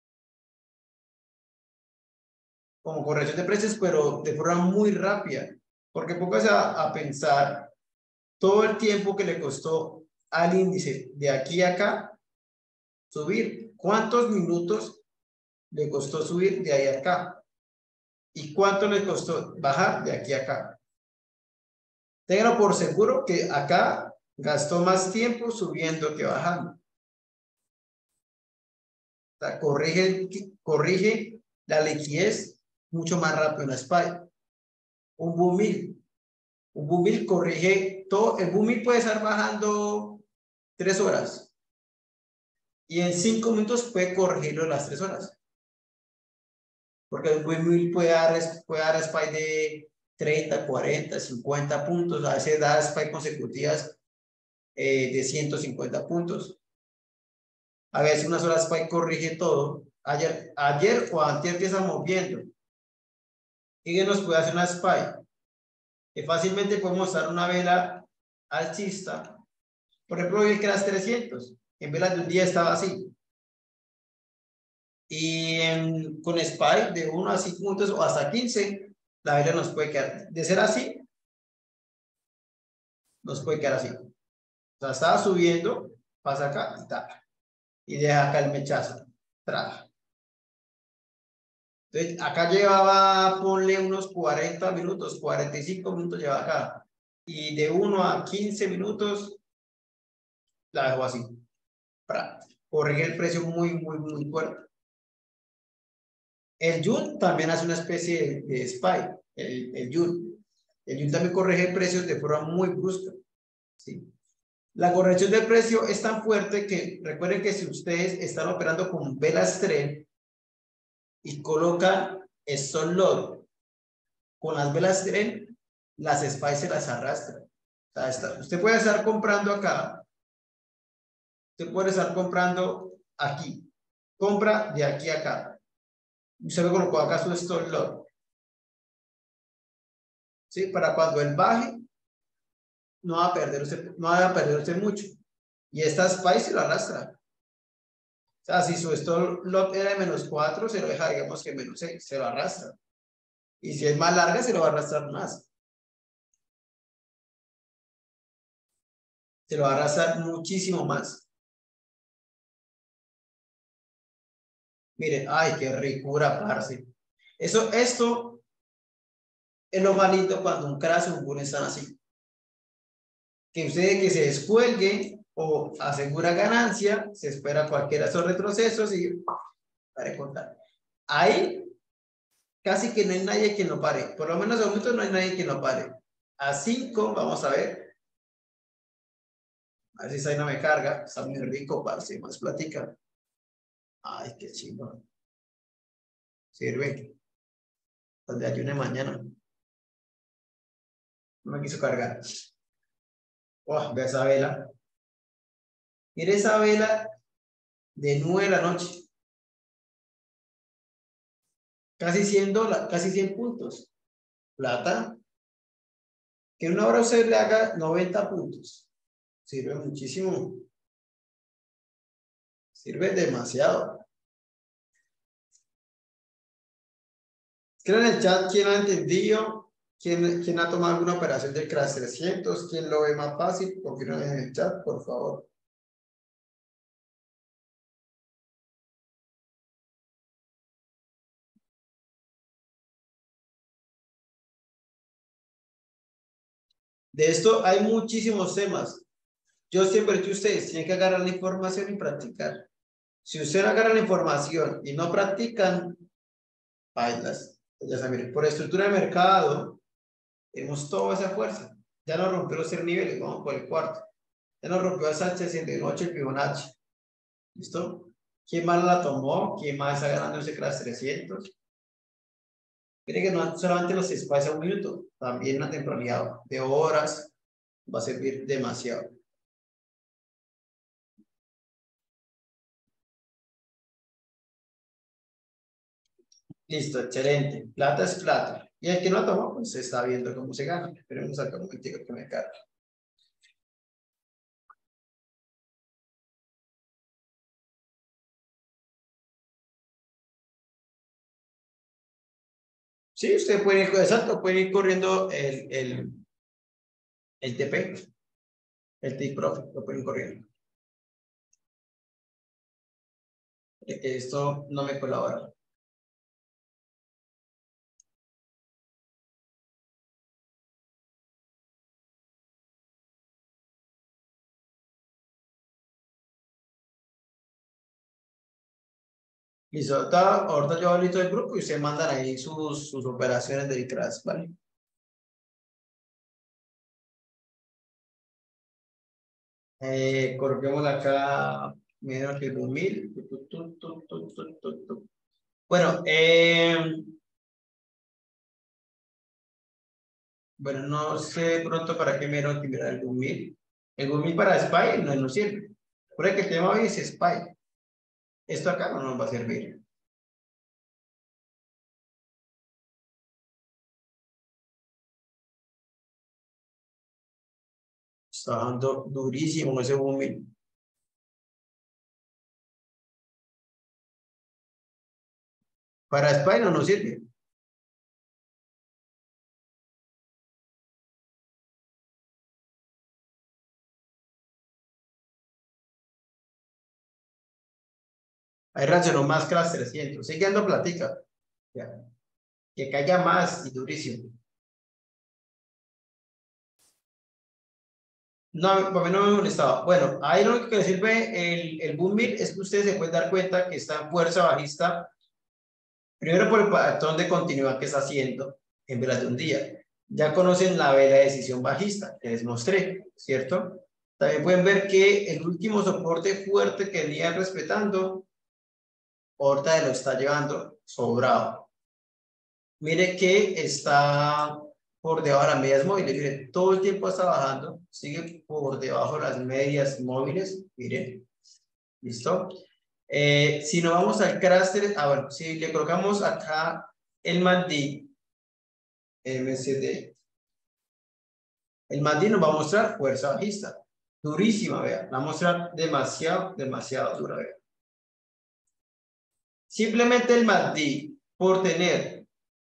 Como corrección de precios, pero de forma muy rápida. Porque póngase a, a pensar todo el tiempo que le costó al índice de aquí a acá subir. ¿Cuántos minutos le costó subir de ahí a acá? ¿Y cuánto le costó bajar de aquí a acá? Ténganlo por seguro que acá gastó más tiempo subiendo que bajando. O sea, corrige, corrige la liquidez mucho más rápido en la S P Y. Un booming. Un booming corrige todo. El booming puede estar bajando tres horas. Y en cinco minutos puede corregirlo las tres horas. Porque el booming puede dar, puede dar S P Y de treinta, cuarenta, cincuenta puntos. A veces da S P Y consecutivas eh, de ciento cincuenta puntos. A veces una sola S P Y corrige todo. Ayer, ayer o antes que estamos viendo. ¿Qué nos puede hacer una S P Y? Que fácilmente podemos usar una vela alcista. Por ejemplo, hoy que las trescientos. En velas de un día estaba así. Y en, con S P Y de uno a cinco puntos o hasta quince, la vela nos puede quedar. De ser así, nos puede quedar así. O sea, estaba subiendo, pasa acá y taca. Y deja acá el mechazo. Traja. Entonces, acá llevaba, ponle unos cuarenta minutos, cuarenta y cinco minutos llevaba acá. Y de uno a quince minutos, la dejo así. Para corregir el precio muy, muy, muy fuerte. El Yun también hace una especie de, de S P Y. El, el Yun. El Yun también corrige precios de forma muy brusca. ¿Sí? La corrección del precio es tan fuerte que recuerden que si ustedes están operando con velas tren y colocan stop loss con las velas tren, las S P Y se las arrastran. O sea, está, usted puede estar comprando acá, usted puede estar comprando aquí, compra de aquí a acá. Usted me colocó acá su stop loss. ¿Sí? Para cuando él baje, no va a perder usted, no va a perder usted mucho. Y esta S P Y se lo arrastra. O sea, si su stop loss era de menos cuatro, se lo deja, digamos que menos seis, se lo arrastra. Y si es más larga, se lo va a arrastrar más. Se lo va a arrastrar muchísimo más. Miren, ay, qué ricura, parce. Eso, esto es lo más lindo cuando un crash o un boom están así. Que usted que se descuelgue o asegura ganancia, se espera cualquiera de esos retrocesos y para contar. Ahí casi que no hay nadie que lo pare. Por lo menos a momentos no hay nadie que lo pare. A cinco, vamos a ver. A ver si esa no me carga. Está muy rico, parce, más platica. Ay, qué chido. Sirve. Donde ayune mañana. No me quiso cargar. Oh, ve esa vela. Mire esa vela de nueve de la noche. Casi cien dólares, casi cien puntos. Plata. Que una hora usted le haga noventa puntos. Sirve muchísimo. Sirve demasiado. Escriban en el chat quién ha entendido, quién, quién ha tomado alguna operación del Crash trescientos, quién lo ve más fácil. Confirmen en el chat, por favor. De esto hay muchísimos temas. Yo siempre que ustedes tienen que agarrar la información y practicar. Si ustedes agarran la información y no practican, bailas. Ya saben, por estructura de mercado, tenemos toda esa fuerza. Ya nos rompió los tres niveles, vamos por el cuarto. Ya nos rompió esa sesenta y ocho el Fibonacci. ¿Listo? ¿Quién más la tomó? ¿Quién más está ganando ese Crash trescientos? Miren que no solamente los espacios a un minuto, también la temporalidad de horas va a servir demasiado. Listo, excelente. Plata es plata. Y el que no tomó, pues se está viendo cómo se gana. Esperemos acá un momentico que me cargue. Sí, usted puede ir, exacto, puede ir corriendo el, el, el T P, el Take Profit, lo pueden ir corriendo. Esto no me colabora. Listo, ahorita, ahorita yo hablo del grupo y ustedes mandan ahí sus, sus operaciones de detrás, ¿vale? Eh, coloquemos acá menos que dos mil. Bueno, eh, bueno, no sé pronto para qué menos que mirar el dos mil. El dos mil para Spy no nos sirve. Por que el tema hoy es Spy. Esto acá no nos va a servir. Está bajando durísimo ese booming. Para Spy no nos sirve. Ahí reaccionó más que las trescientos. Sigue dando platica. Ya. Que caiga más y durísimo. No, para mí no me molestaba. Bueno, ahí lo único que le sirve el, el boom mid es que ustedes se pueden dar cuenta que está en fuerza bajista. Primero por el patrón de continuidad que está haciendo en velas de un día. Ya conocen la vela de decisión bajista que les mostré, ¿cierto? También pueden ver que el último soporte fuerte que venía respetando, ahorita lo está llevando sobrado. Mire que está por debajo de las medias móviles. Miren, todo el tiempo está bajando. Sigue por debajo de las medias móviles. Miren. ¿Listo? Eh, si nos vamos al clúster, ah, bueno, si le colocamos acá el M A C D, M C D, el M A C D nos va a mostrar fuerza bajista. Durísima, vean. Va a mostrar demasiado, demasiado dura, vean. Simplemente el M A C D, por tener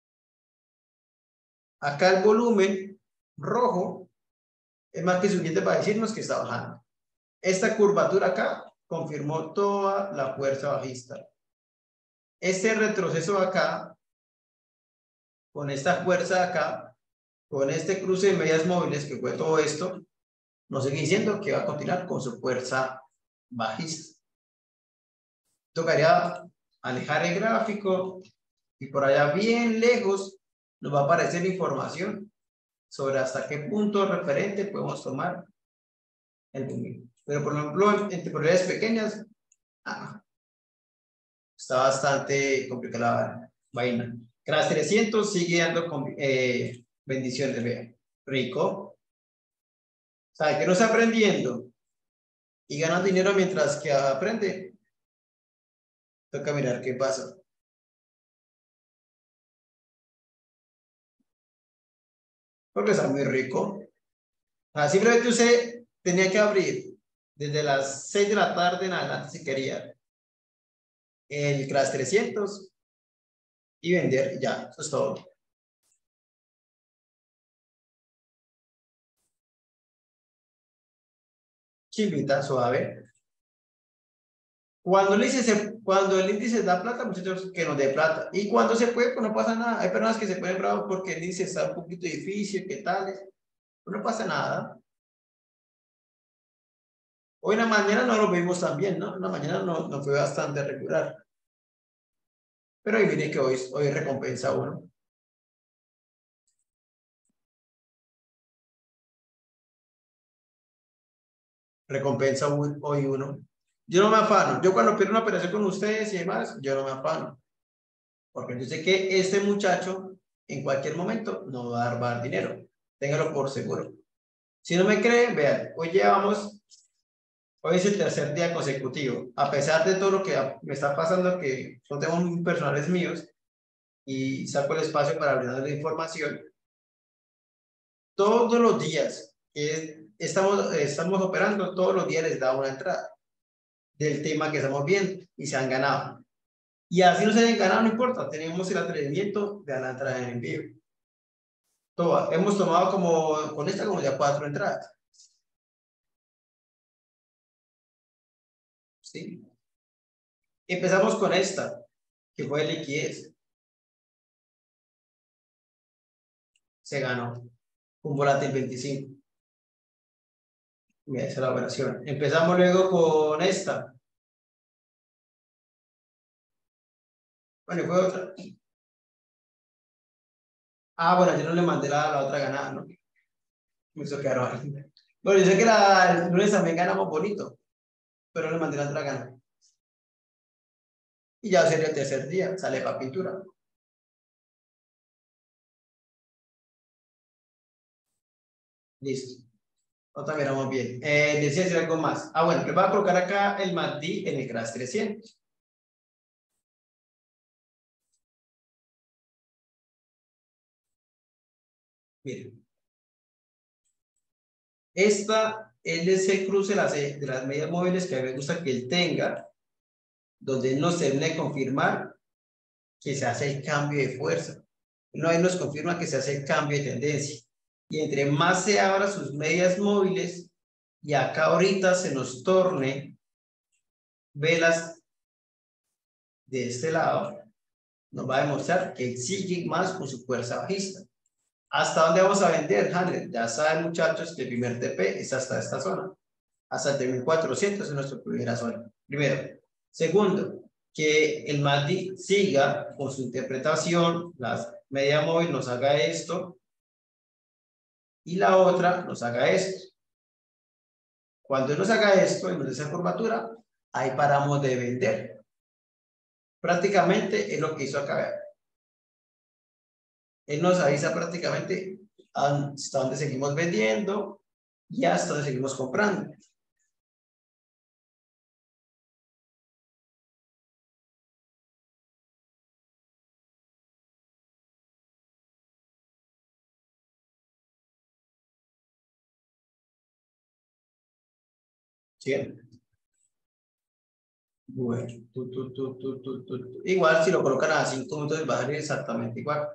acá el volumen rojo, es más que suficiente para decirnos que está bajando. Esta curvatura acá confirmó toda la fuerza bajista. Este retroceso acá, con esta fuerza acá, con este cruce de medias móviles que fue todo esto, nos sigue diciendo que va a continuar con su fuerza bajista. Tocaría alejar el gráfico y por allá bien lejos nos va a aparecer información sobre hasta qué punto referente podemos tomar el movimiento. Pero por ejemplo, en temporalidades pequeñas, ah, está bastante complicada la vaina. Crash trescientos sigue dando con, eh, bendiciones, vean. Rico. ¿Sabe que no está aprendiendo? Y ganando dinero mientras que aprende. Toca mirar qué pasa. Porque está muy rico. Ah, simplemente usted tenía que abrir desde las seis de la tarde en adelante si quería el Crash trescientos y vender. Ya, eso es todo. Chimbita, suave. Cuando el índice, cuando el índice da plata, muchachos, que nos dé plata. Y cuando se puede, pues no pasa nada. Hay personas que se ponen bravos porque el índice está un poquito difícil, ¿qué tal? Pues no pasa nada. Hoy en la mañana no lo vimos tan bien, ¿no? En la mañana no, no fue bastante regular. Pero ahí viene que hoy, hoy recompensa uno. Recompensa hoy uno. Yo no me afano. Yo cuando pierdo una operación con ustedes y demás, yo no me afano. Porque yo sé que este muchacho en cualquier momento no va a dar dinero. Téngalo por seguro. Si no me creen, vean, hoy llevamos, hoy es el tercer día consecutivo. A pesar de todo lo que me está pasando, que son temas muy personales míos, y saco el espacio para brindar la información. Todos los días eh, estamos, estamos operando, todos los días les da una entrada del tema que estamos viendo y se han ganado. Y así no se hayan ganado, no importa, tenemos el atrevimiento de la entrada en vivo. Todo, hemos tomado como, con esta como ya cuatro entradas. ¿Sí? Empezamos con esta, que fue liquidez. Se ganó un volátil veinticinco. Mira, esa es la operación. Empezamos luego con esta. Bueno, fue otra. Ah, bueno, yo no le mandé la, la otra ganada, ¿no? Me hizo quedar mal. Bueno, yo sé que la, el lunes también ganamos bonito, pero no le mandé la otra ganada. Y ya sería el tercer día, sale para pintura. Listo. Otra miramos bien. Eh, decía decir algo más. Ah, bueno, le voy a colocar acá el M A C D en el CRAS trescientos. Miren. Esta es ese cruce de las, de las medias móviles que a mí me gusta que él tenga, donde él nos termina de confirmar que se hace el cambio de fuerza. No, él nos confirma que se hace el cambio de tendencia. Y entre más se abra sus medias móviles, y acá ahorita se nos torne velas de este lado, nos va a demostrar que sigue más con su fuerza bajista. ¿Hasta dónde vamos a vender, Hanley? Ya saben, muchachos, que el primer T P es hasta esta zona. Hasta el tres mil cuatrocientos es nuestra primera zona. Primero. Segundo, que el M A C D siga con su interpretación, la media móvil nos haga esto y la otra nos haga esto. Cuando nos haga esto y nos dé esa curvatura, ahí paramos de vender. Prácticamente es lo que hizo acá. Él nos avisa prácticamente hasta dónde seguimos vendiendo y hasta dónde seguimos comprando. ¿Sí? Bueno, tu, tu, tu, tu, tu, tu, tu. Igual si lo colocan a cinco minutos va a salir exactamente igual.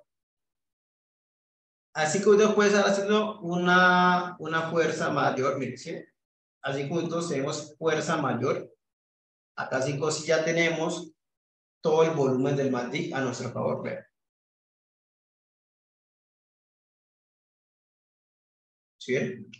Así que usted puede estar haciendo una, una fuerza mayor, mire, ¿sí? Así que nosotros tenemos fuerza mayor. Acá cinco sí ya tenemos todo el volumen del M A C D a nuestro favor. Vean. ¿Sí?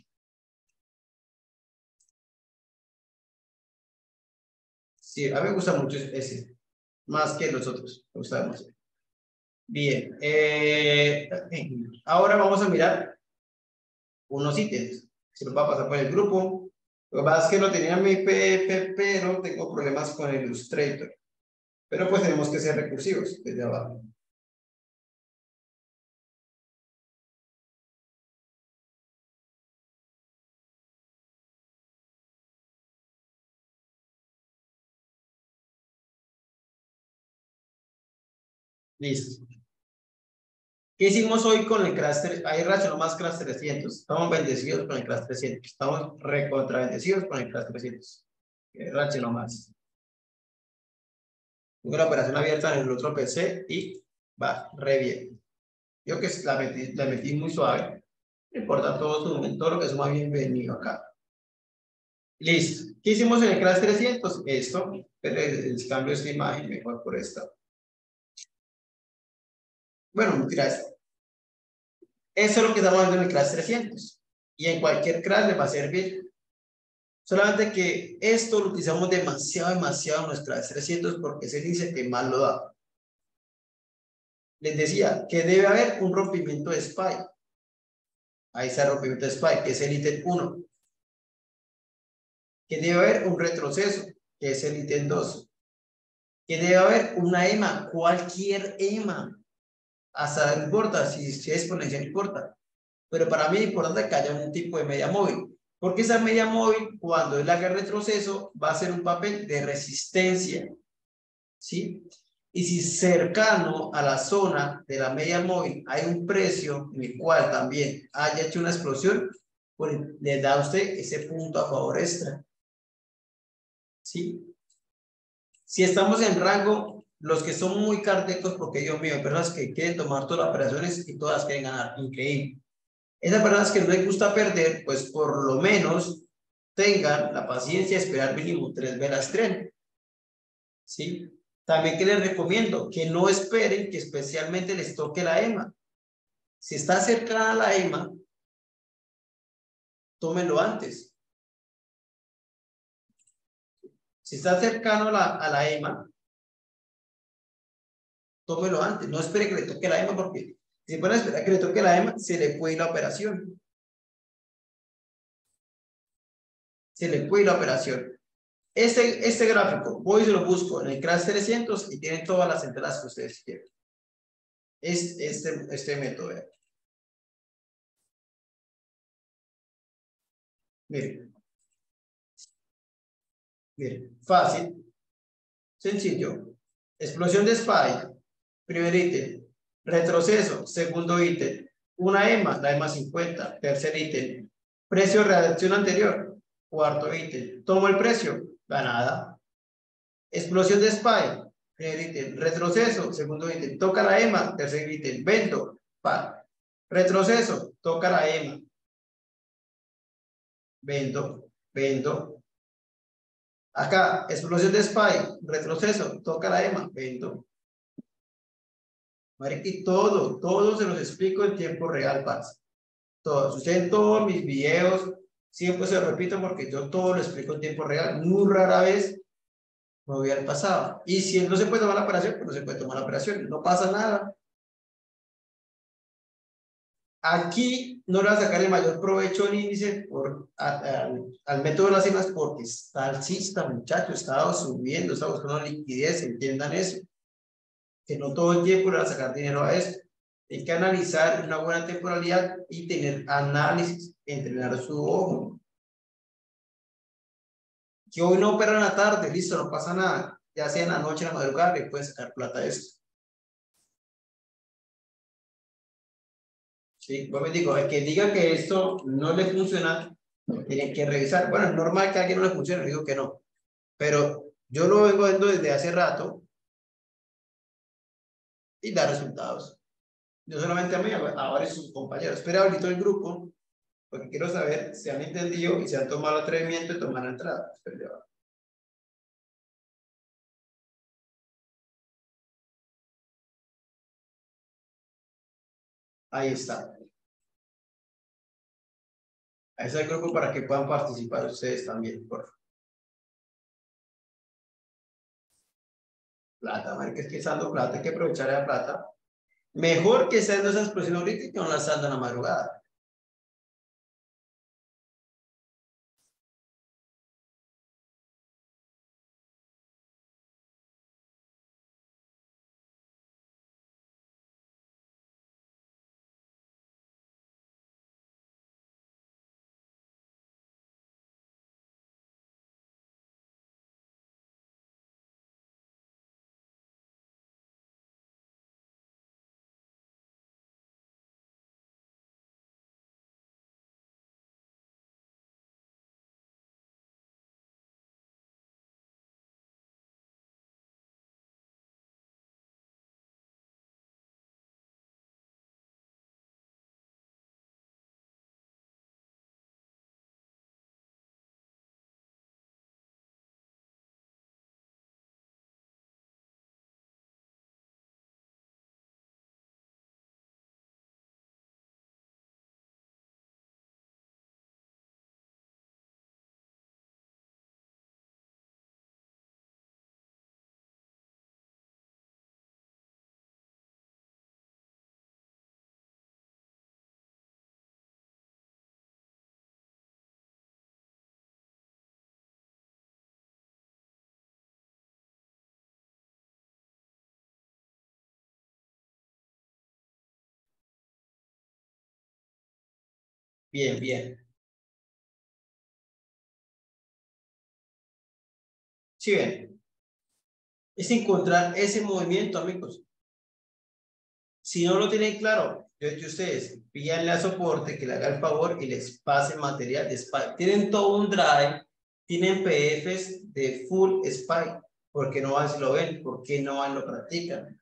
Sí, a mí me gusta mucho ese, más que los otros. Me gusta demasiado. Bien, eh, ahora vamos a mirar unos ítems. Se los va a pasar por el grupo. Lo que pasa es que lo tenía en mi P P, pero tengo problemas con el Illustrator. Pero pues tenemos que ser recursivos desde abajo. Listo. ¿Qué hicimos hoy con el CRAS? Ahí reaccionó más CRAS trescientos. Estamos bendecidos con el CRAS trescientos. Estamos recontra bendecidos con el CRAS trescientos. Reaccionó más. Tengo la operación abierta en el otro P C y va re bien. Yo que la metí, la metí muy suave. No importa todo su todo lo que suma bienvenido acá. Listo. ¿Qué hicimos en el CRAS trescientos? Esto, pero el, el cambio de esta imagen mejor por esta. Bueno, mira esto. Eso es lo que estamos viendo en el CRAS trescientos. Y en cualquier CRAS le va a servir. Solamente que esto lo utilizamos demasiado, demasiado en nuestro CRAS trescientos porque es el índice que más lo da. Les decía que debe haber un rompimiento de S P Y. Ahí está el rompimiento de S P Y, que es el ítem uno. Que debe haber un retroceso, que es el ítem dos. Que debe haber una E M A, cualquier E M A. Hasta no importa, si, si es exponencial, no importa. Pero para mí es importante que haya un tipo de media móvil. Porque esa media móvil, cuando él haga el retroceso, va a ser un papel de resistencia. ¿Sí? Y si cercano a la zona de la media móvil hay un precio en el cual también haya hecho una explosión, pues le da a usted ese punto a favor extra. ¿Sí? Si estamos en rango, los que son muy cardíacos, porque Dios mío, hay personas que quieren tomar todas las operaciones y todas quieren ganar, increíble. Esas personas que no les gusta perder, pues por lo menos tengan la paciencia de esperar mínimo tres velas tren. ¿Sí? También que les recomiendo que no esperen que especialmente les toque la E M A. Si está cercana a la E M A, tómenlo antes. Si está cercano a la, a la E M A, tómelo antes. No espere que le toque la E M A porque si pueden esperar que le toque la E M A, se le puede ir la operación. Se le puede ir la operación. Este, este gráfico, voy y se lo busco en el Crash trescientos y tiene todas las entradas que ustedes quieren. Es este, este método. Miren. Miren. Fácil. Sencillo. Explosión de SPY. Primer ítem. Retroceso. Segundo ítem. Una E M A, la E M A cincuenta. Tercer ítem. Precio de reacción anterior. Cuarto ítem. Tomo el precio. Ganada. Explosión de SPY. Primer ítem. Retroceso. Segundo ítem. Toca la E M A. Tercer ítem. Vendo. Par. Retroceso. Toca la E M A. Vendo. Vendo. Acá, explosión de SPY. Retroceso. Toca la E M A. Vendo. Y todo, todo se los explico en tiempo real, parce. Todos. Ustedes en todos mis videos, siempre se lo repito porque yo todo lo explico en tiempo real. Muy rara vez me voy al pasado. Y si no se puede tomar la operación, pues no se puede tomar la operación. No pasa nada. Aquí no le va a sacar el mayor provecho al índice por, a, a, al método de las siglas porque está alcista, muchachos. Está subiendo, está buscando liquidez. Entiendan eso. Que no todo el tiempo le va a sacar dinero a eso. Hay que analizar una buena temporalidad y tener análisis, entrenar su ojo. Que hoy no opera en la tarde, listo, no pasa nada. Ya sea en la noche, en la madrugada, le pueden sacar plata a esto. Sí, yo me digo, el que diga que esto no le funciona, tiene que revisar. Bueno, es normal que a alguien no le funcione, digo que no. Pero yo lo vengo viendo desde hace rato y da resultados. No solamente a mí, a varios sus compañeros. Espera ahorita el grupo, porque quiero saber si han entendido y si han tomado el atrevimiento de tomar la entrada. Ahí está. Ahí está el grupo para que puedan participar ustedes también, por favor. Plata, marica, es que estando plata, hay que aprovechar la plata. Mejor que estando esa explosión ahorita y que no la estando en la madrugada. Bien, bien. Sí, bien. es encontrar ese movimiento, amigos. Si no lo tienen claro, yo que ustedes pídanle a soporte que le haga el favor y les pase material de Spy. Tienen todo un drive, tienen P D Fs de full Spy. ¿Por qué no van si lo ven? ¿Por qué no van lo practican?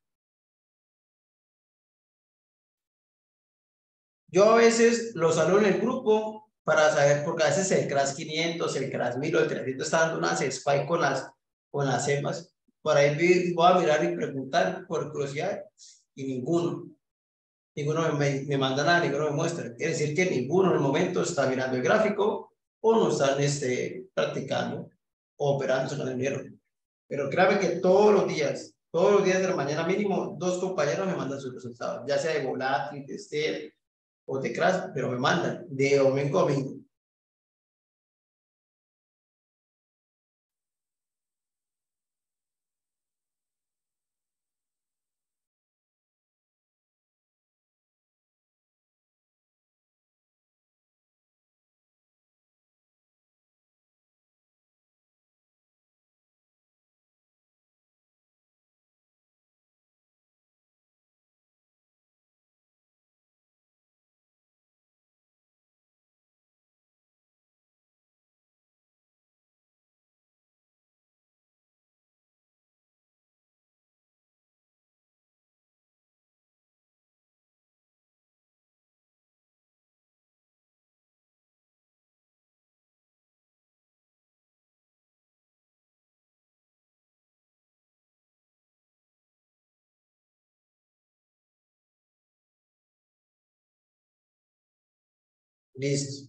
Yo a veces los hablo en el grupo para saber, porque a veces el Crash quinientos, el Crash mil o el trescientos está dando unas Spy con las, con las cemas. Por ahí voy a mirar y preguntar por curiosidad y ninguno. Ninguno me, me manda nada, ninguno me muestra. Quiere decir que ninguno en el momento está mirando el gráfico o no están este, practicando o operando con el dinero. Pero créame que todos los días, todos los días de la mañana mínimo, dos compañeros me mandan sus resultados, ya sea de volátil, de Esther o de Crash, pero me mandan de domingo a domingo. Listo.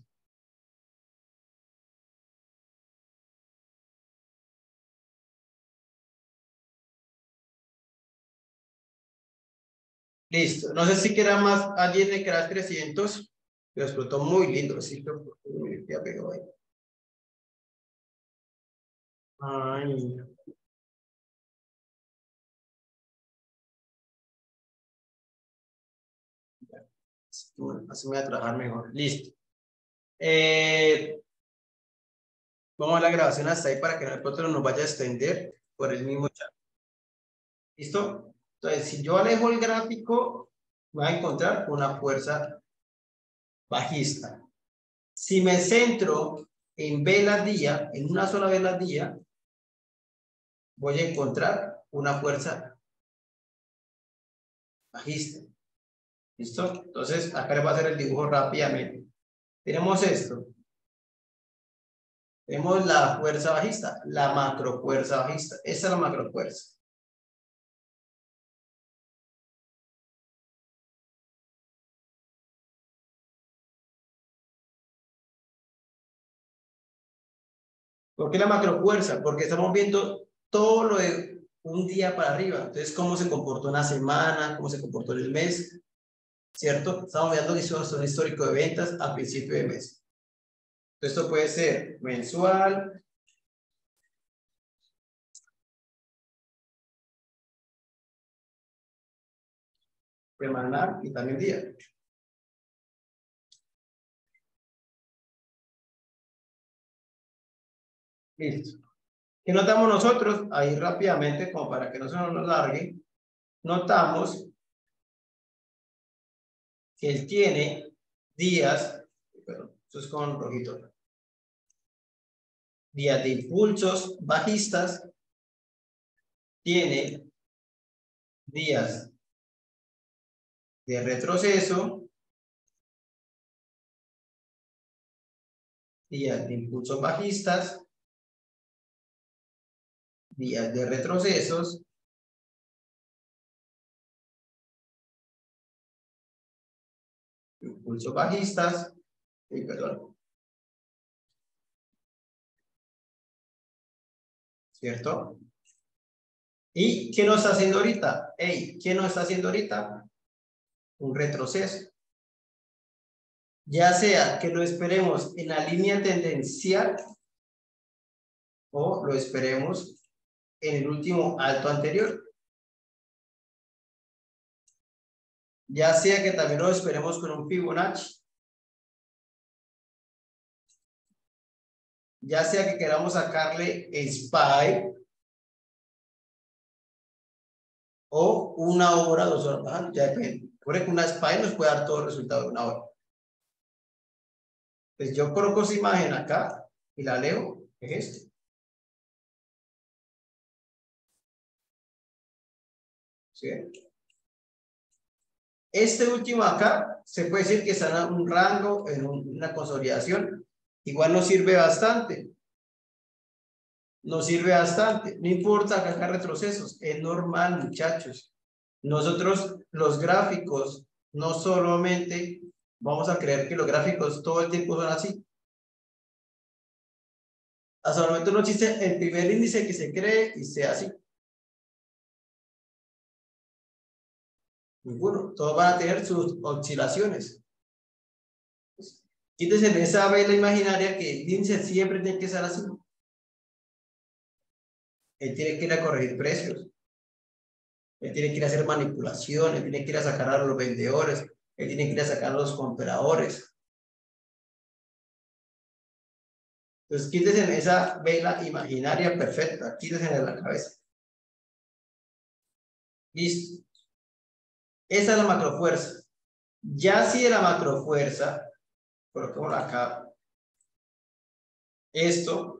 Listo. No sé si queda más alguien de Crash trescientos, pero explotó muy lindo. Sí, ya pegó ahí. Ay. Así me voy a trabajar mejor. Listo. Eh, vamos a la grabación hasta ahí para que nosotros nos vaya a extender por el mismo chat. ¿Listo? Entonces, si yo alejo el gráfico, voy a encontrar una fuerza bajista. Si me centro en velas día, en una sola vela día, voy a encontrar una fuerza bajista. ¿Listo? Entonces, acá les voy a hacer el dibujo rápidamente. Tenemos esto. Tenemos la fuerza bajista, la macro fuerza bajista. Esa es la macro fuerza. ¿Por qué la macro fuerza? Porque estamos viendo todo lo de un día para arriba. Entonces, cómo se comportó una semana, cómo se comportó en el mes, ¿cierto? Estamos viendo un histórico de ventas a principio de mes. Entonces, esto puede ser mensual, semanal y también día. Listo. ¿Qué notamos nosotros? Ahí rápidamente, como para que no se nos largue, notamos que él tiene días, pero eso es con rojito, días de impulsos bajistas, tiene días de retroceso, días de impulsos bajistas, días de retrocesos, impulsos bajistas, y perdón, ¿cierto? ¿Y qué nos está haciendo ahorita? Hey, ¿qué nos está haciendo ahorita? Un retroceso. Ya sea que lo esperemos en la línea tendencial o lo esperemos en el último alto anterior. Ya sea que también lo esperemos con un Fibonacci. Ya sea que queramos sacarle el S P Y o una hora, dos horas bajando, ya depende. Recuerden que una SPY nos puede dar todo el resultado de una hora. Pues yo coloco esa imagen acá y la leo, es este. ¿Sí? Este último acá, se puede decir que está en un rango, en una consolidación. Igual nos sirve bastante. Nos sirve bastante. No importa que haga retrocesos. Es normal, muchachos. Nosotros, los gráficos, no solamente vamos a creer que los gráficos todo el tiempo son así. Hasta el momento no existe el primer índice que se cree y sea así. Ninguno. Todos van a tener sus oscilaciones. Quítese en esa vela imaginaria que el índice siempre tiene que ser así. Él tiene que ir a corregir precios. Él tiene que ir a hacer manipulaciones. Él tiene que ir a sacar a los vendedores. Él tiene que ir a sacar a los compradores. Entonces, quítese en esa vela imaginaria perfecta. Quítese en la cabeza. Listo. Esa es la macrofuerza. Ya si de la macrofuerza, coloquémosla acá. Esto.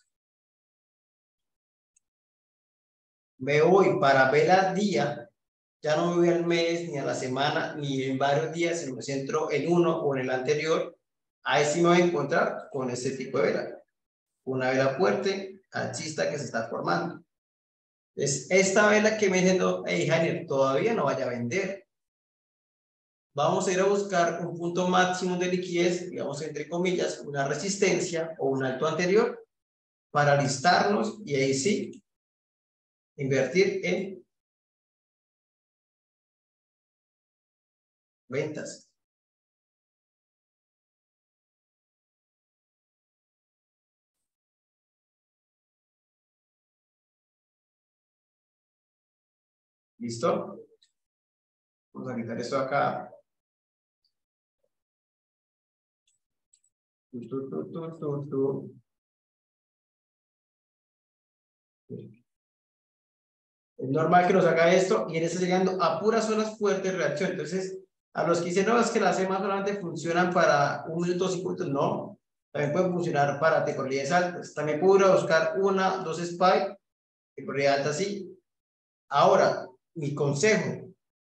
Me voy para ver al día. Ya no me voy al mes, ni a la semana, ni en varios días, sino me centro en uno o en el anterior. Ahí sí me voy a encontrar con este tipo de vela. Una vela fuerte, alcista que se está formando. Es esta vela que me diciendo, hey, Javier, todavía no vaya a vender. Vamos a ir a buscar un punto máximo de liquidez, digamos entre comillas, una resistencia o un alto anterior para listarnos y ahí sí invertir en ventas. ¿Listo? Vamos a quitar esto acá. Tu, tu, tu, tu, tu, tu. Es normal que nos haga esto y él está llegando a puras zonas fuertes de reacción. Entonces, a los que dicen, no, es que las EMA solamente funcionan para un minuto, cinco minutos, no. También pueden funcionar para temporalidades altas. También puedo ir a buscar una, dos spike, temporalidad alta, sí. Ahora, mi consejo,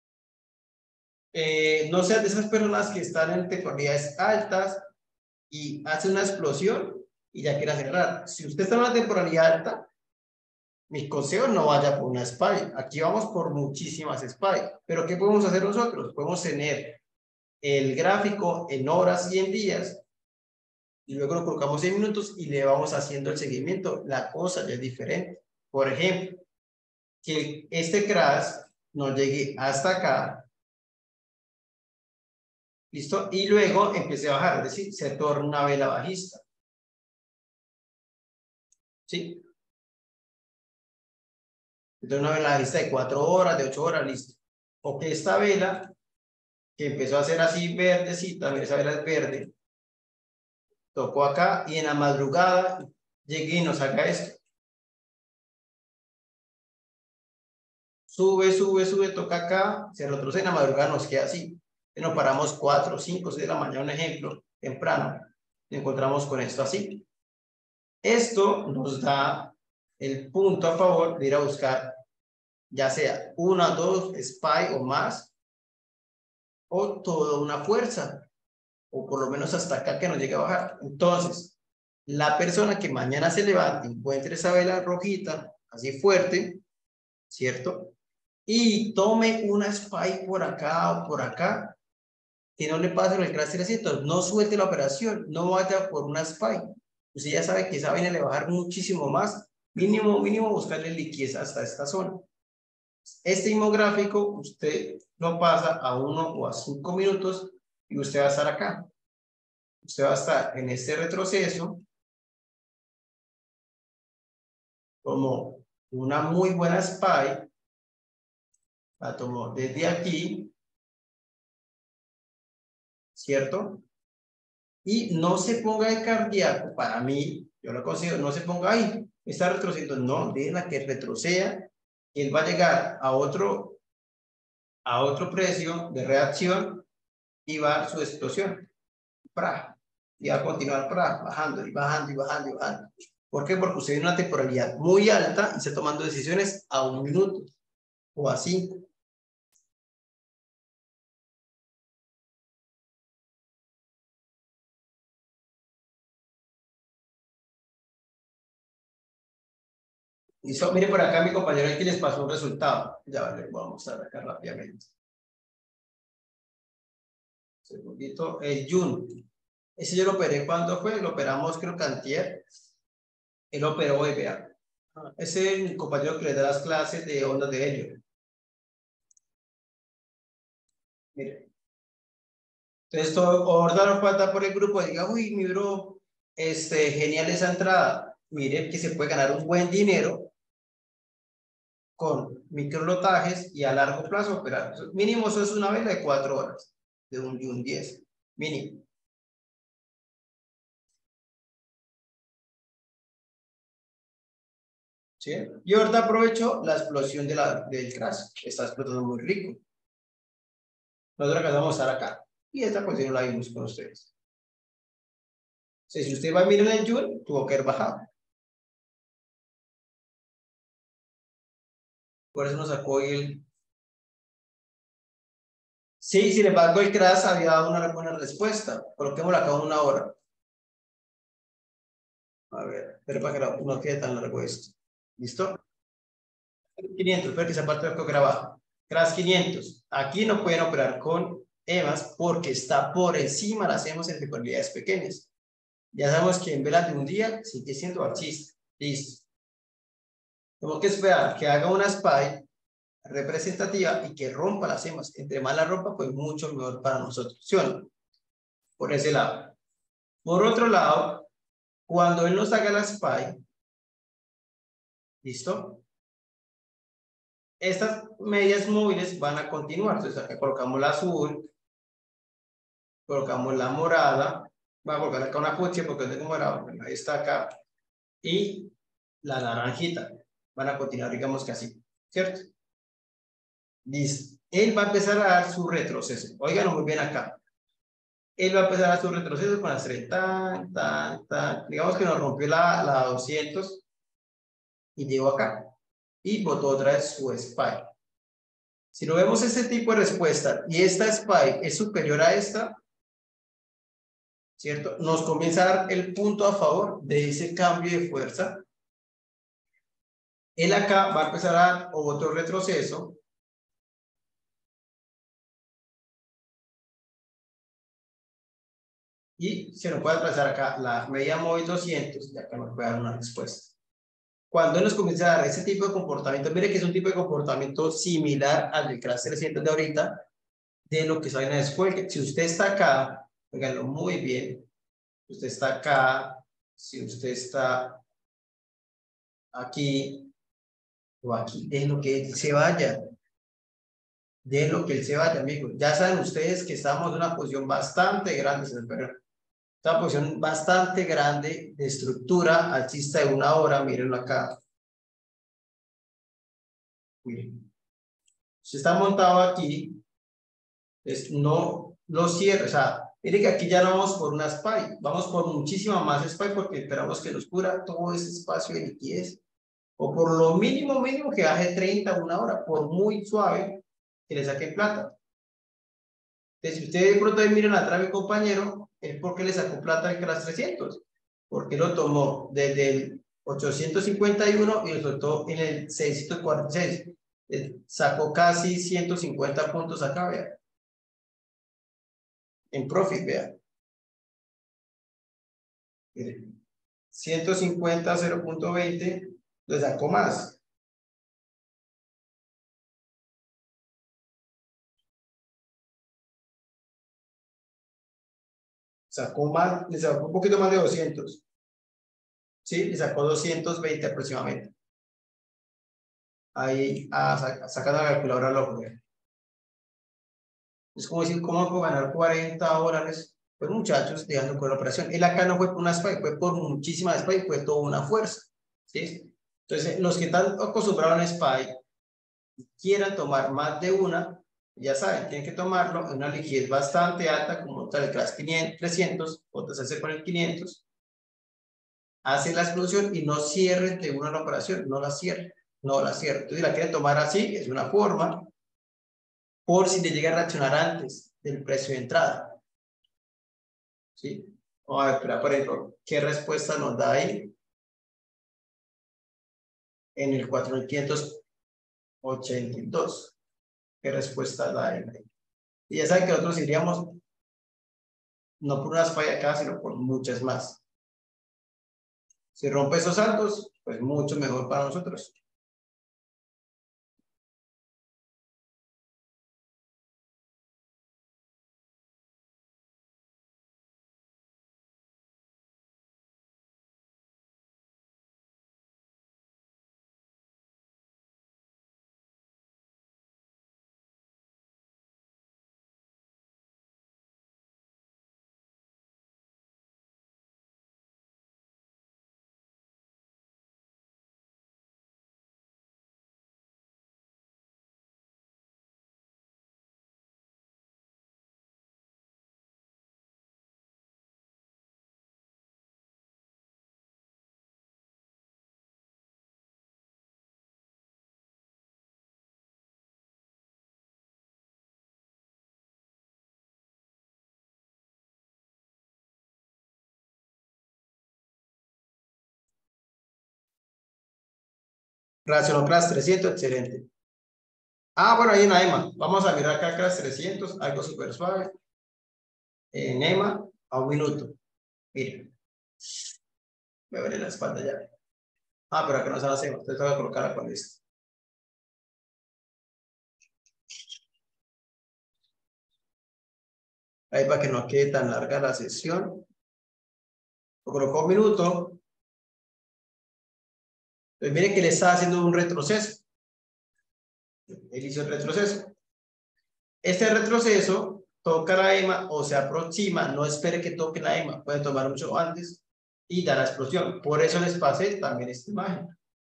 eh, no sean de esas personas que están en temporalidades altas y hacen una explosión y ya quiera cerrar. Si usted está en una temporalidad alta, mi consejo, no vaya por una SPY. Aquí vamos por muchísimas SPY. Pero ¿qué podemos hacer nosotros? Podemos tener el gráfico en horas y en días y luego lo colocamos en minutos y le vamos haciendo el seguimiento. La cosa ya es diferente. Por ejemplo, que este crash nos llegue hasta acá. ¿Listo? Y luego empiece a bajar, es decir, se torna una vela bajista. ¿Sí? Entonces una vela bajista de cuatro horas, de ocho horas, listo. O que esta vela, que empezó a ser así verdecita, esa vela es verde, tocó acá y en la madrugada llegué y nos saca esto. Sube, sube, sube, toca acá, se retrocede en la madrugada, nos queda así. Y nos paramos cuatro, cinco, seis de la mañana, un ejemplo, temprano. Y encontramos con esto así. Esto nos da el punto a favor de ir a buscar ya sea una, dos, SPY o más, o toda una fuerza, o por lo menos hasta acá que nos llegue a bajar. Entonces, la persona que mañana se levante, encuentre esa vela rojita, así fuerte, ¿cierto? Y tome una SPY por acá o por acá, que no le pase lo del crash trescientos, no suelte la operación, no vaya por una SPY. Usted ya sabe que esa vaina le va a bajar muchísimo más, mínimo, mínimo buscarle liquidez hasta esta zona. Este mismo gráfico usted lo pasa a uno o a cinco minutos y usted va a estar acá. Usted va a estar en este retroceso como una muy buena SPY. La tomó desde aquí, ¿cierto? Y no se ponga de cardíaco, para mí, yo lo considero, no se ponga ahí, está retrocediendo, no, déjela que retroceda, él va a llegar a otro a otro precio de reacción y va a dar su explosión. ¡Pra! Y va a continuar ¡pra! Bajando y bajando y bajando y bajando. ¿Por qué? Porque usted tiene una temporalidad muy alta y está tomando decisiones a un minuto o a cinco. Listo, mire por acá mi compañero aquí les pasó un resultado. Ya les voy a mostrar acá rápidamente. Un segundito. El Jun. Ese yo lo operé cuando fue, lo operamos creo que antier. Él operó hoy, vea. Ese es el compañero que le da las clases de ondas de helio. Mire. Entonces, todo Horda no puede estar por el grupo y diga, uy, mi bro, este, genial esa entrada. Mire que se puede ganar un buen dinero con microlotajes y a largo plazo operar. Mínimo eso es una vela de cuatro horas, de un, de un diez, mínimo. ¿Sí? Y ahorita aprovecho la explosión de la, del crash. Está explotando muy rico. Nosotros acá vamos a estar acá. Y esta cuestión la vimos con ustedes. O sea, si usted va a mirar en el Joule, tuvo que haber bajado. Por eso nos sacó el... Sí, sin embargo, el crash había dado una buena respuesta. Coloquémosla acá una hora. A ver, pero para que no quede tan largo esto. ¿Listo? quinientos, espero que esa parte lo tengo grabado. Crash quinientos. Aquí no pueden operar con E M A S porque está por encima, las hacemos en probabilidades pequeñas. Ya sabemos que en velas de un día sigue siendo alcista. Listo. Tengo que esperar que haga una S P Y representativa y que rompa las E M A S. Entre más la rompa, pues mucho mejor para nosotros. ¿Sí o no? Por ese lado. Por otro lado, cuando él nos haga la S P Y, ¿listo? Estas medias móviles van a continuar. Entonces acá colocamos la azul, colocamos la morada, voy a colocar acá una fucsia porque tengo morado, bueno, ahí está acá, y la naranjita. Van a continuar, digamos que así, ¿cierto? Listo. Él va a empezar a dar su retroceso. Óiganlo muy bien acá. Él va a empezar a dar su retroceso con las tres, tan, tan, tan. Digamos que nos rompió la, la doscientos y llegó acá. Y botó otra vez su spike. Si no vemos ese tipo de respuesta y esta spike es superior a esta, ¿cierto? Nos comienza a dar el punto a favor de ese cambio de fuerza. Él acá va a empezar a dar otro retroceso. Y se nos puede trazar acá la media móvil doscientos, ya que nos puede dar una respuesta. Cuando nos comienza a dar ese tipo de comportamiento, mire que es un tipo de comportamiento similar al del crash trescientos de ahorita, de lo que sale en la escuela. Si usted está acá, óiganlo muy bien, usted está acá, si usted está aquí o aquí, de lo que él se vaya, de lo que él se vaya, amigos. Ya saben ustedes que estamos en una posición bastante grande, se me perdió. Una posición bastante grande de estructura alcista de una hora, mírenlo acá. Miren. Si está montado aquí, es, no lo cierre, o sea, miren que aquí ya no vamos por una S P Y, vamos por muchísima más S P Y porque esperamos que nos cubra todo ese espacio de liquidez, o por lo mínimo mínimo que baje treinta a una hora, por muy suave que le saquen plata. Entonces, si ustedes de pronto miran atrás a mi compañero, es porque le sacó plata al Crash trescientos, porque lo tomó desde el ochocientos cincuenta y uno y lo soltó en el seiscientos cuarenta y seis. Eh, sacó casi ciento cincuenta puntos acá, vean. En profit, vean. Miren, ciento cincuenta, cero punto veinte, le sacó más. Sacó más, le sacó un poquito más de doscientos. ¿Sí? Le sacó doscientos veinte aproximadamente. Ahí, ah, sacando la calculadora loco, vean. Es como decir, ¿cómo puedo ganar cuarenta dólares? Pues muchachos, dejando con la operación. Él acá no fue por una S P Y, fue por muchísimas S P Y, fue toda una fuerza. ¿Sí? Entonces, los que están acostumbrados a una S P Y, quieran tomar más de una, Ya saben, tienen que tomarlo en una liquidez bastante alta, como tal el CRAS quinientos, trescientos, o te hace con el quinientos. Hace la explosión y no cierren de una la operación, no la cierren, no la cierren. Entonces, si la quieren tomar así, es una forma, por si te llega a reaccionar antes del precio de entrada. ¿Sí? Vamos a ver, espera, por ejemplo, ¿qué respuesta nos da ahí? En el cuatro mil quinientos ochenta y dos. ¿Qué respuesta da ahí? Y ya saben que nosotros iríamos no por unas fallas acá, sino por muchas más. Si rompe esos saltos, pues mucho mejor para nosotros. Racional CRAS trescientos, excelente. Ah, bueno, ahí en E M A. Vamos a mirar acá CRAS trescientos, algo súper suave. En E M A, a un minuto. Miren. Me duele la espalda ya. Ah, pero acá no se la hacemos. Entonces voy a colocarla con esto. Ahí para que no quede tan larga la sesión. Lo colocó un minuto. Entonces miren que le está haciendo un retroceso. Él hizo el retroceso. Este retroceso toca la E M A o se aproxima, no espere que toque la E M A, puede tomar mucho antes y da la explosión. Por eso les pasé también esta imagen.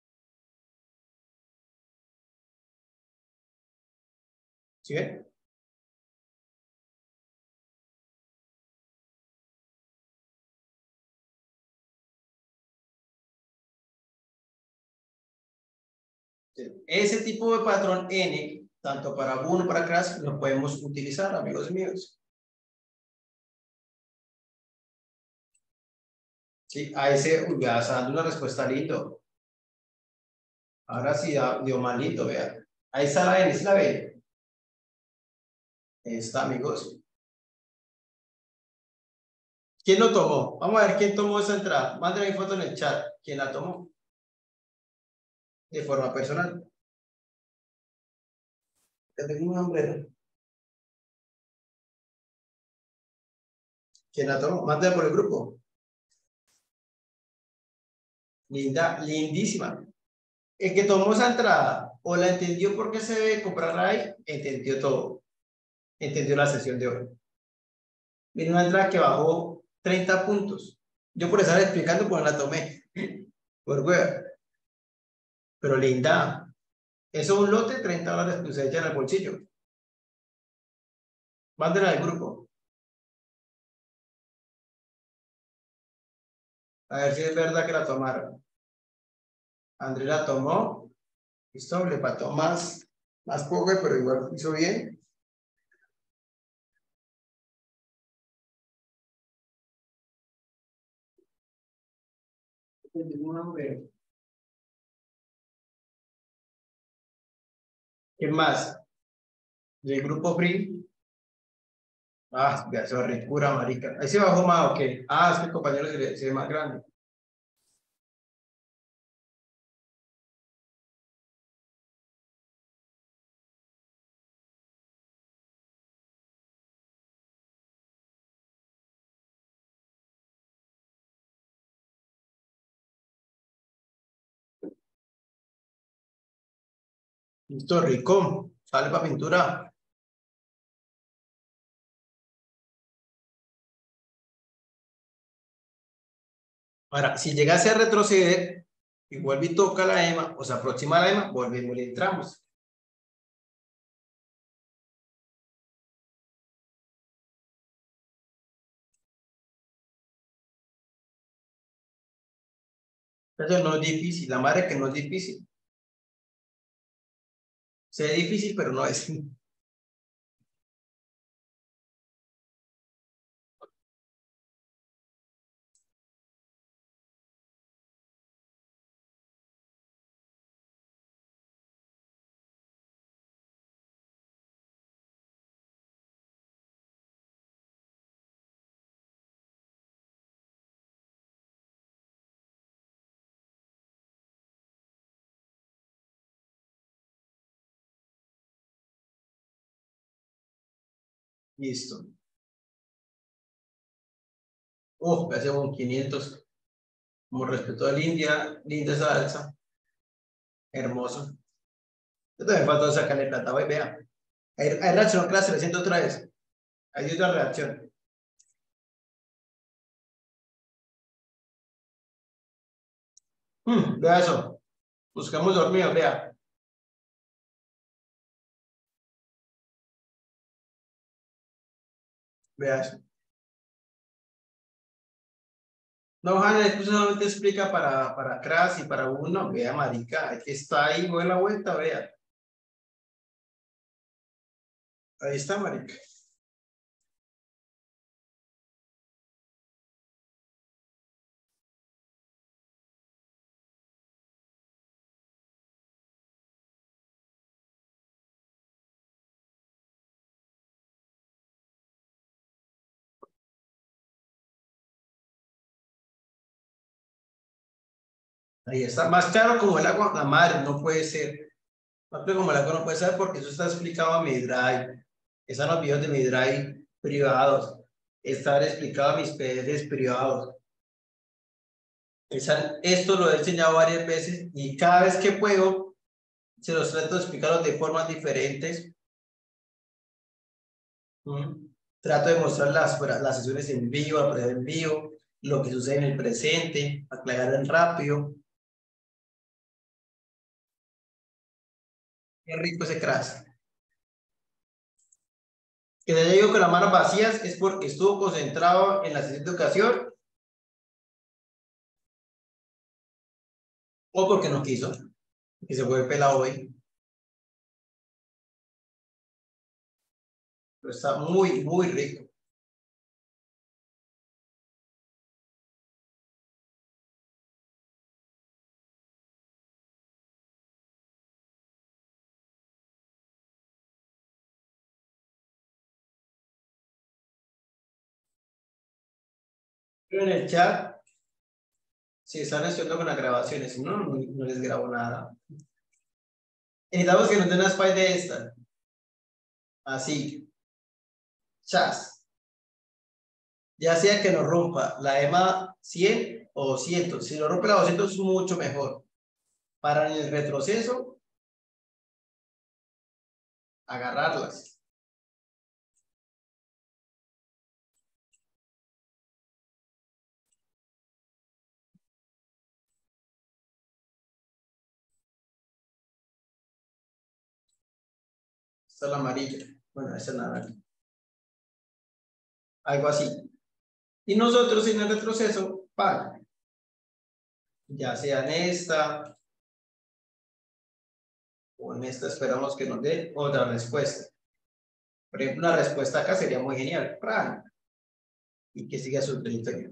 ¿Sí ven? Ese tipo de patrón N, tanto para Boole como para CRAS, lo podemos utilizar, amigos míos. Sí, a ese uy, ya está dando una respuesta lindo. Ahora sí da, dio malito, vea. Ahí está la N, ¿sí la ven? Ahí está, amigos. ¿Quién lo tomó? Vamos a ver quién tomó esa entrada. Mándenme mi foto en el chat. ¿Quién la tomó? De forma personal. Ya tengo un nombre. ¿Quién la tomó? Mándenme por el grupo. Linda, lindísima. El que tomó esa entrada o la entendió porque se debe comprarla ahí, entendió todo. Entendió la sesión de hoy. Viene una entrada que bajó treinta puntos. Yo por estar explicando, pues la tomé. Por web. Pero linda. Eso es un lote, treinta dólares que se echan al bolsillo. Mándenla al grupo. A ver si es verdad que la tomaron. Andrés la tomó. Listo, le faltó más, más poco, pero igual hizo bien. ¿Quién más? Del grupo Free. Ah, ya se ricura, marica. Ahí se bajó más, ¿o qué? Ah, es que el compañero se ve, se ve más grande. Listo, rico. Sale para pintura. Ahora, si llegase a retroceder y vuelve y toca la E M A, o se aproxima a la E M A, volvemos y le entramos. Entonces no es difícil, la madre que no es difícil. Se ve difícil, pero no es. Listo. Uf, me hace un quinientos. Como respetó al India, linda salsa. Hermoso. Yo también falta sacarle plata, voy, vea. Hay, hay reacción clase, le siento otra vez. Hay otra reacción. Hmm, vea eso. Buscamos dormidos, vea. Vea eso. No, Hanna, esto solamente explica para, para Crash y para uno. Vea, marica, aquí está ahí, voy la vuelta, vea. Ahí está, marica. Ahí está. Más claro como el agua, la madre, no puede ser. Más claro como el agua no puede ser porque eso está explicado a mi drive. Están los videos de mi drive privados. Están explicados a mis P D Fs privados. Esa- esto lo he enseñado varias veces y cada vez que puedo se los trato de explicarlos de formas diferentes. ¿Mm? Trato de mostrar las, las sesiones en vivo, la prueba en vivo, lo que sucede en el presente, aclarar en rápido. Qué rico ese crash. Que te digo con las manos vacías es porque estuvo concentrado en la sesión de educación o porque no quiso, que se fue pelado hoy. Pero está muy, muy rico. Pero en el chat, si están estudiando con las grabaciones, no, no, no les grabo nada. Necesitamos que nos den una spy de esta. Así, chas. Ya sea que nos rompa la EMA cien o doscientos. Si nos rompe la doscientos es mucho mejor. Para en el retroceso, agarrarlas. Esta es la amarilla. Bueno, esa es la naranja. Algo así. Y nosotros en el retroceso, para. Ya sea en esta o en esta esperamos que nos dé otra respuesta. Por ejemplo, una respuesta acá sería muy genial. Para. Y que siga su trayectoria.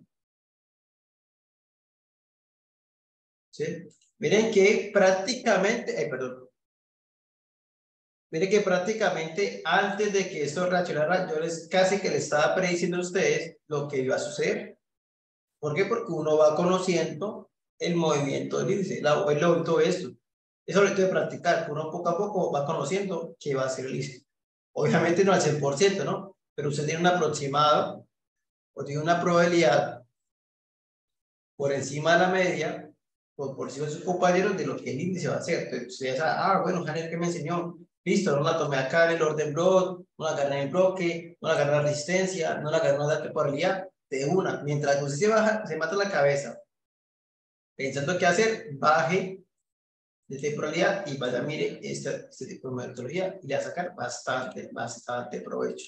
¿Sí? Miren que prácticamente, eh, perdón, miren que prácticamente antes de que esto reaccionara, yo les casi que les estaba prediciendo a ustedes lo que iba a suceder. ¿Por qué? Porque uno va conociendo el movimiento del índice, la, el lobby, todo esto. Eso lo tengo que practicar, uno poco a poco va conociendo qué va a ser el índice. Obviamente no al cien por ciento, ¿no? Pero usted tiene un aproximado o tiene una probabilidad por encima de la media o por encima de sus compañeros de lo que el índice va a hacer. Entonces, usted ya sabe, ah, bueno, Janet, ¿qué me enseñó? Listo, no la tomé acá en el orden block, no la agarré en el bloque, no la agarré en la resistencia, no la agarré en la probabilidad, de una. Mientras que usted se, baja, se mata la cabeza pensando qué hacer, baje de temporalidad y vaya, mire este, este tipo de metodología y le va a sacar bastante, bastante provecho.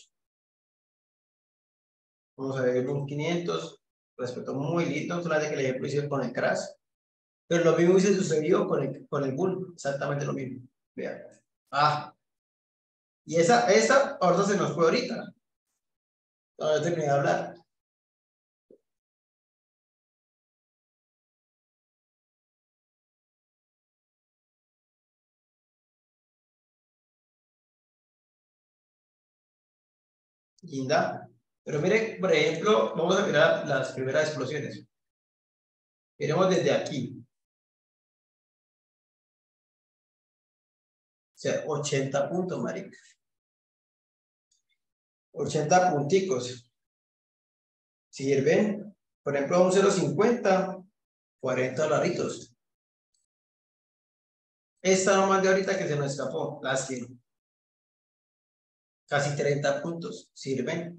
Vamos a ver un quinientos, respecto muy lindo, solamente que le ejemplo hice con el crash. Pero lo mismo hubiese sucedido con el, con el bull, exactamente lo mismo. Vean. Ah. Y esa, esa, ahorita se nos fue ahorita. Ahora terminé de hablar. Linda. Pero mire, por ejemplo, vamos a mirar las primeras explosiones. Miremos desde aquí. O sea, ochenta puntos, marica. ochenta punticos. Sirven, por ejemplo, un cero punto cincuenta, cuarenta dolaritos. Esta nomás de ahorita que se nos escapó, lástima. Casi treinta puntos. Sirven.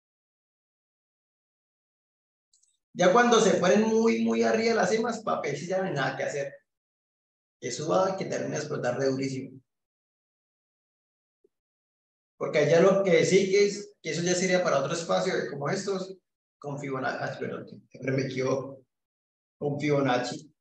Ya cuando se ponen muy, muy arriba las cimas, papel, si ya no hay nada que hacer. Eso va a que termine de explotar de durísimo. Porque allá lo que sigue es que eso ya sería para otro espacio como estos, con Fibonacci. Ah, perdón, siempre me equivoco. Con Fibonacci.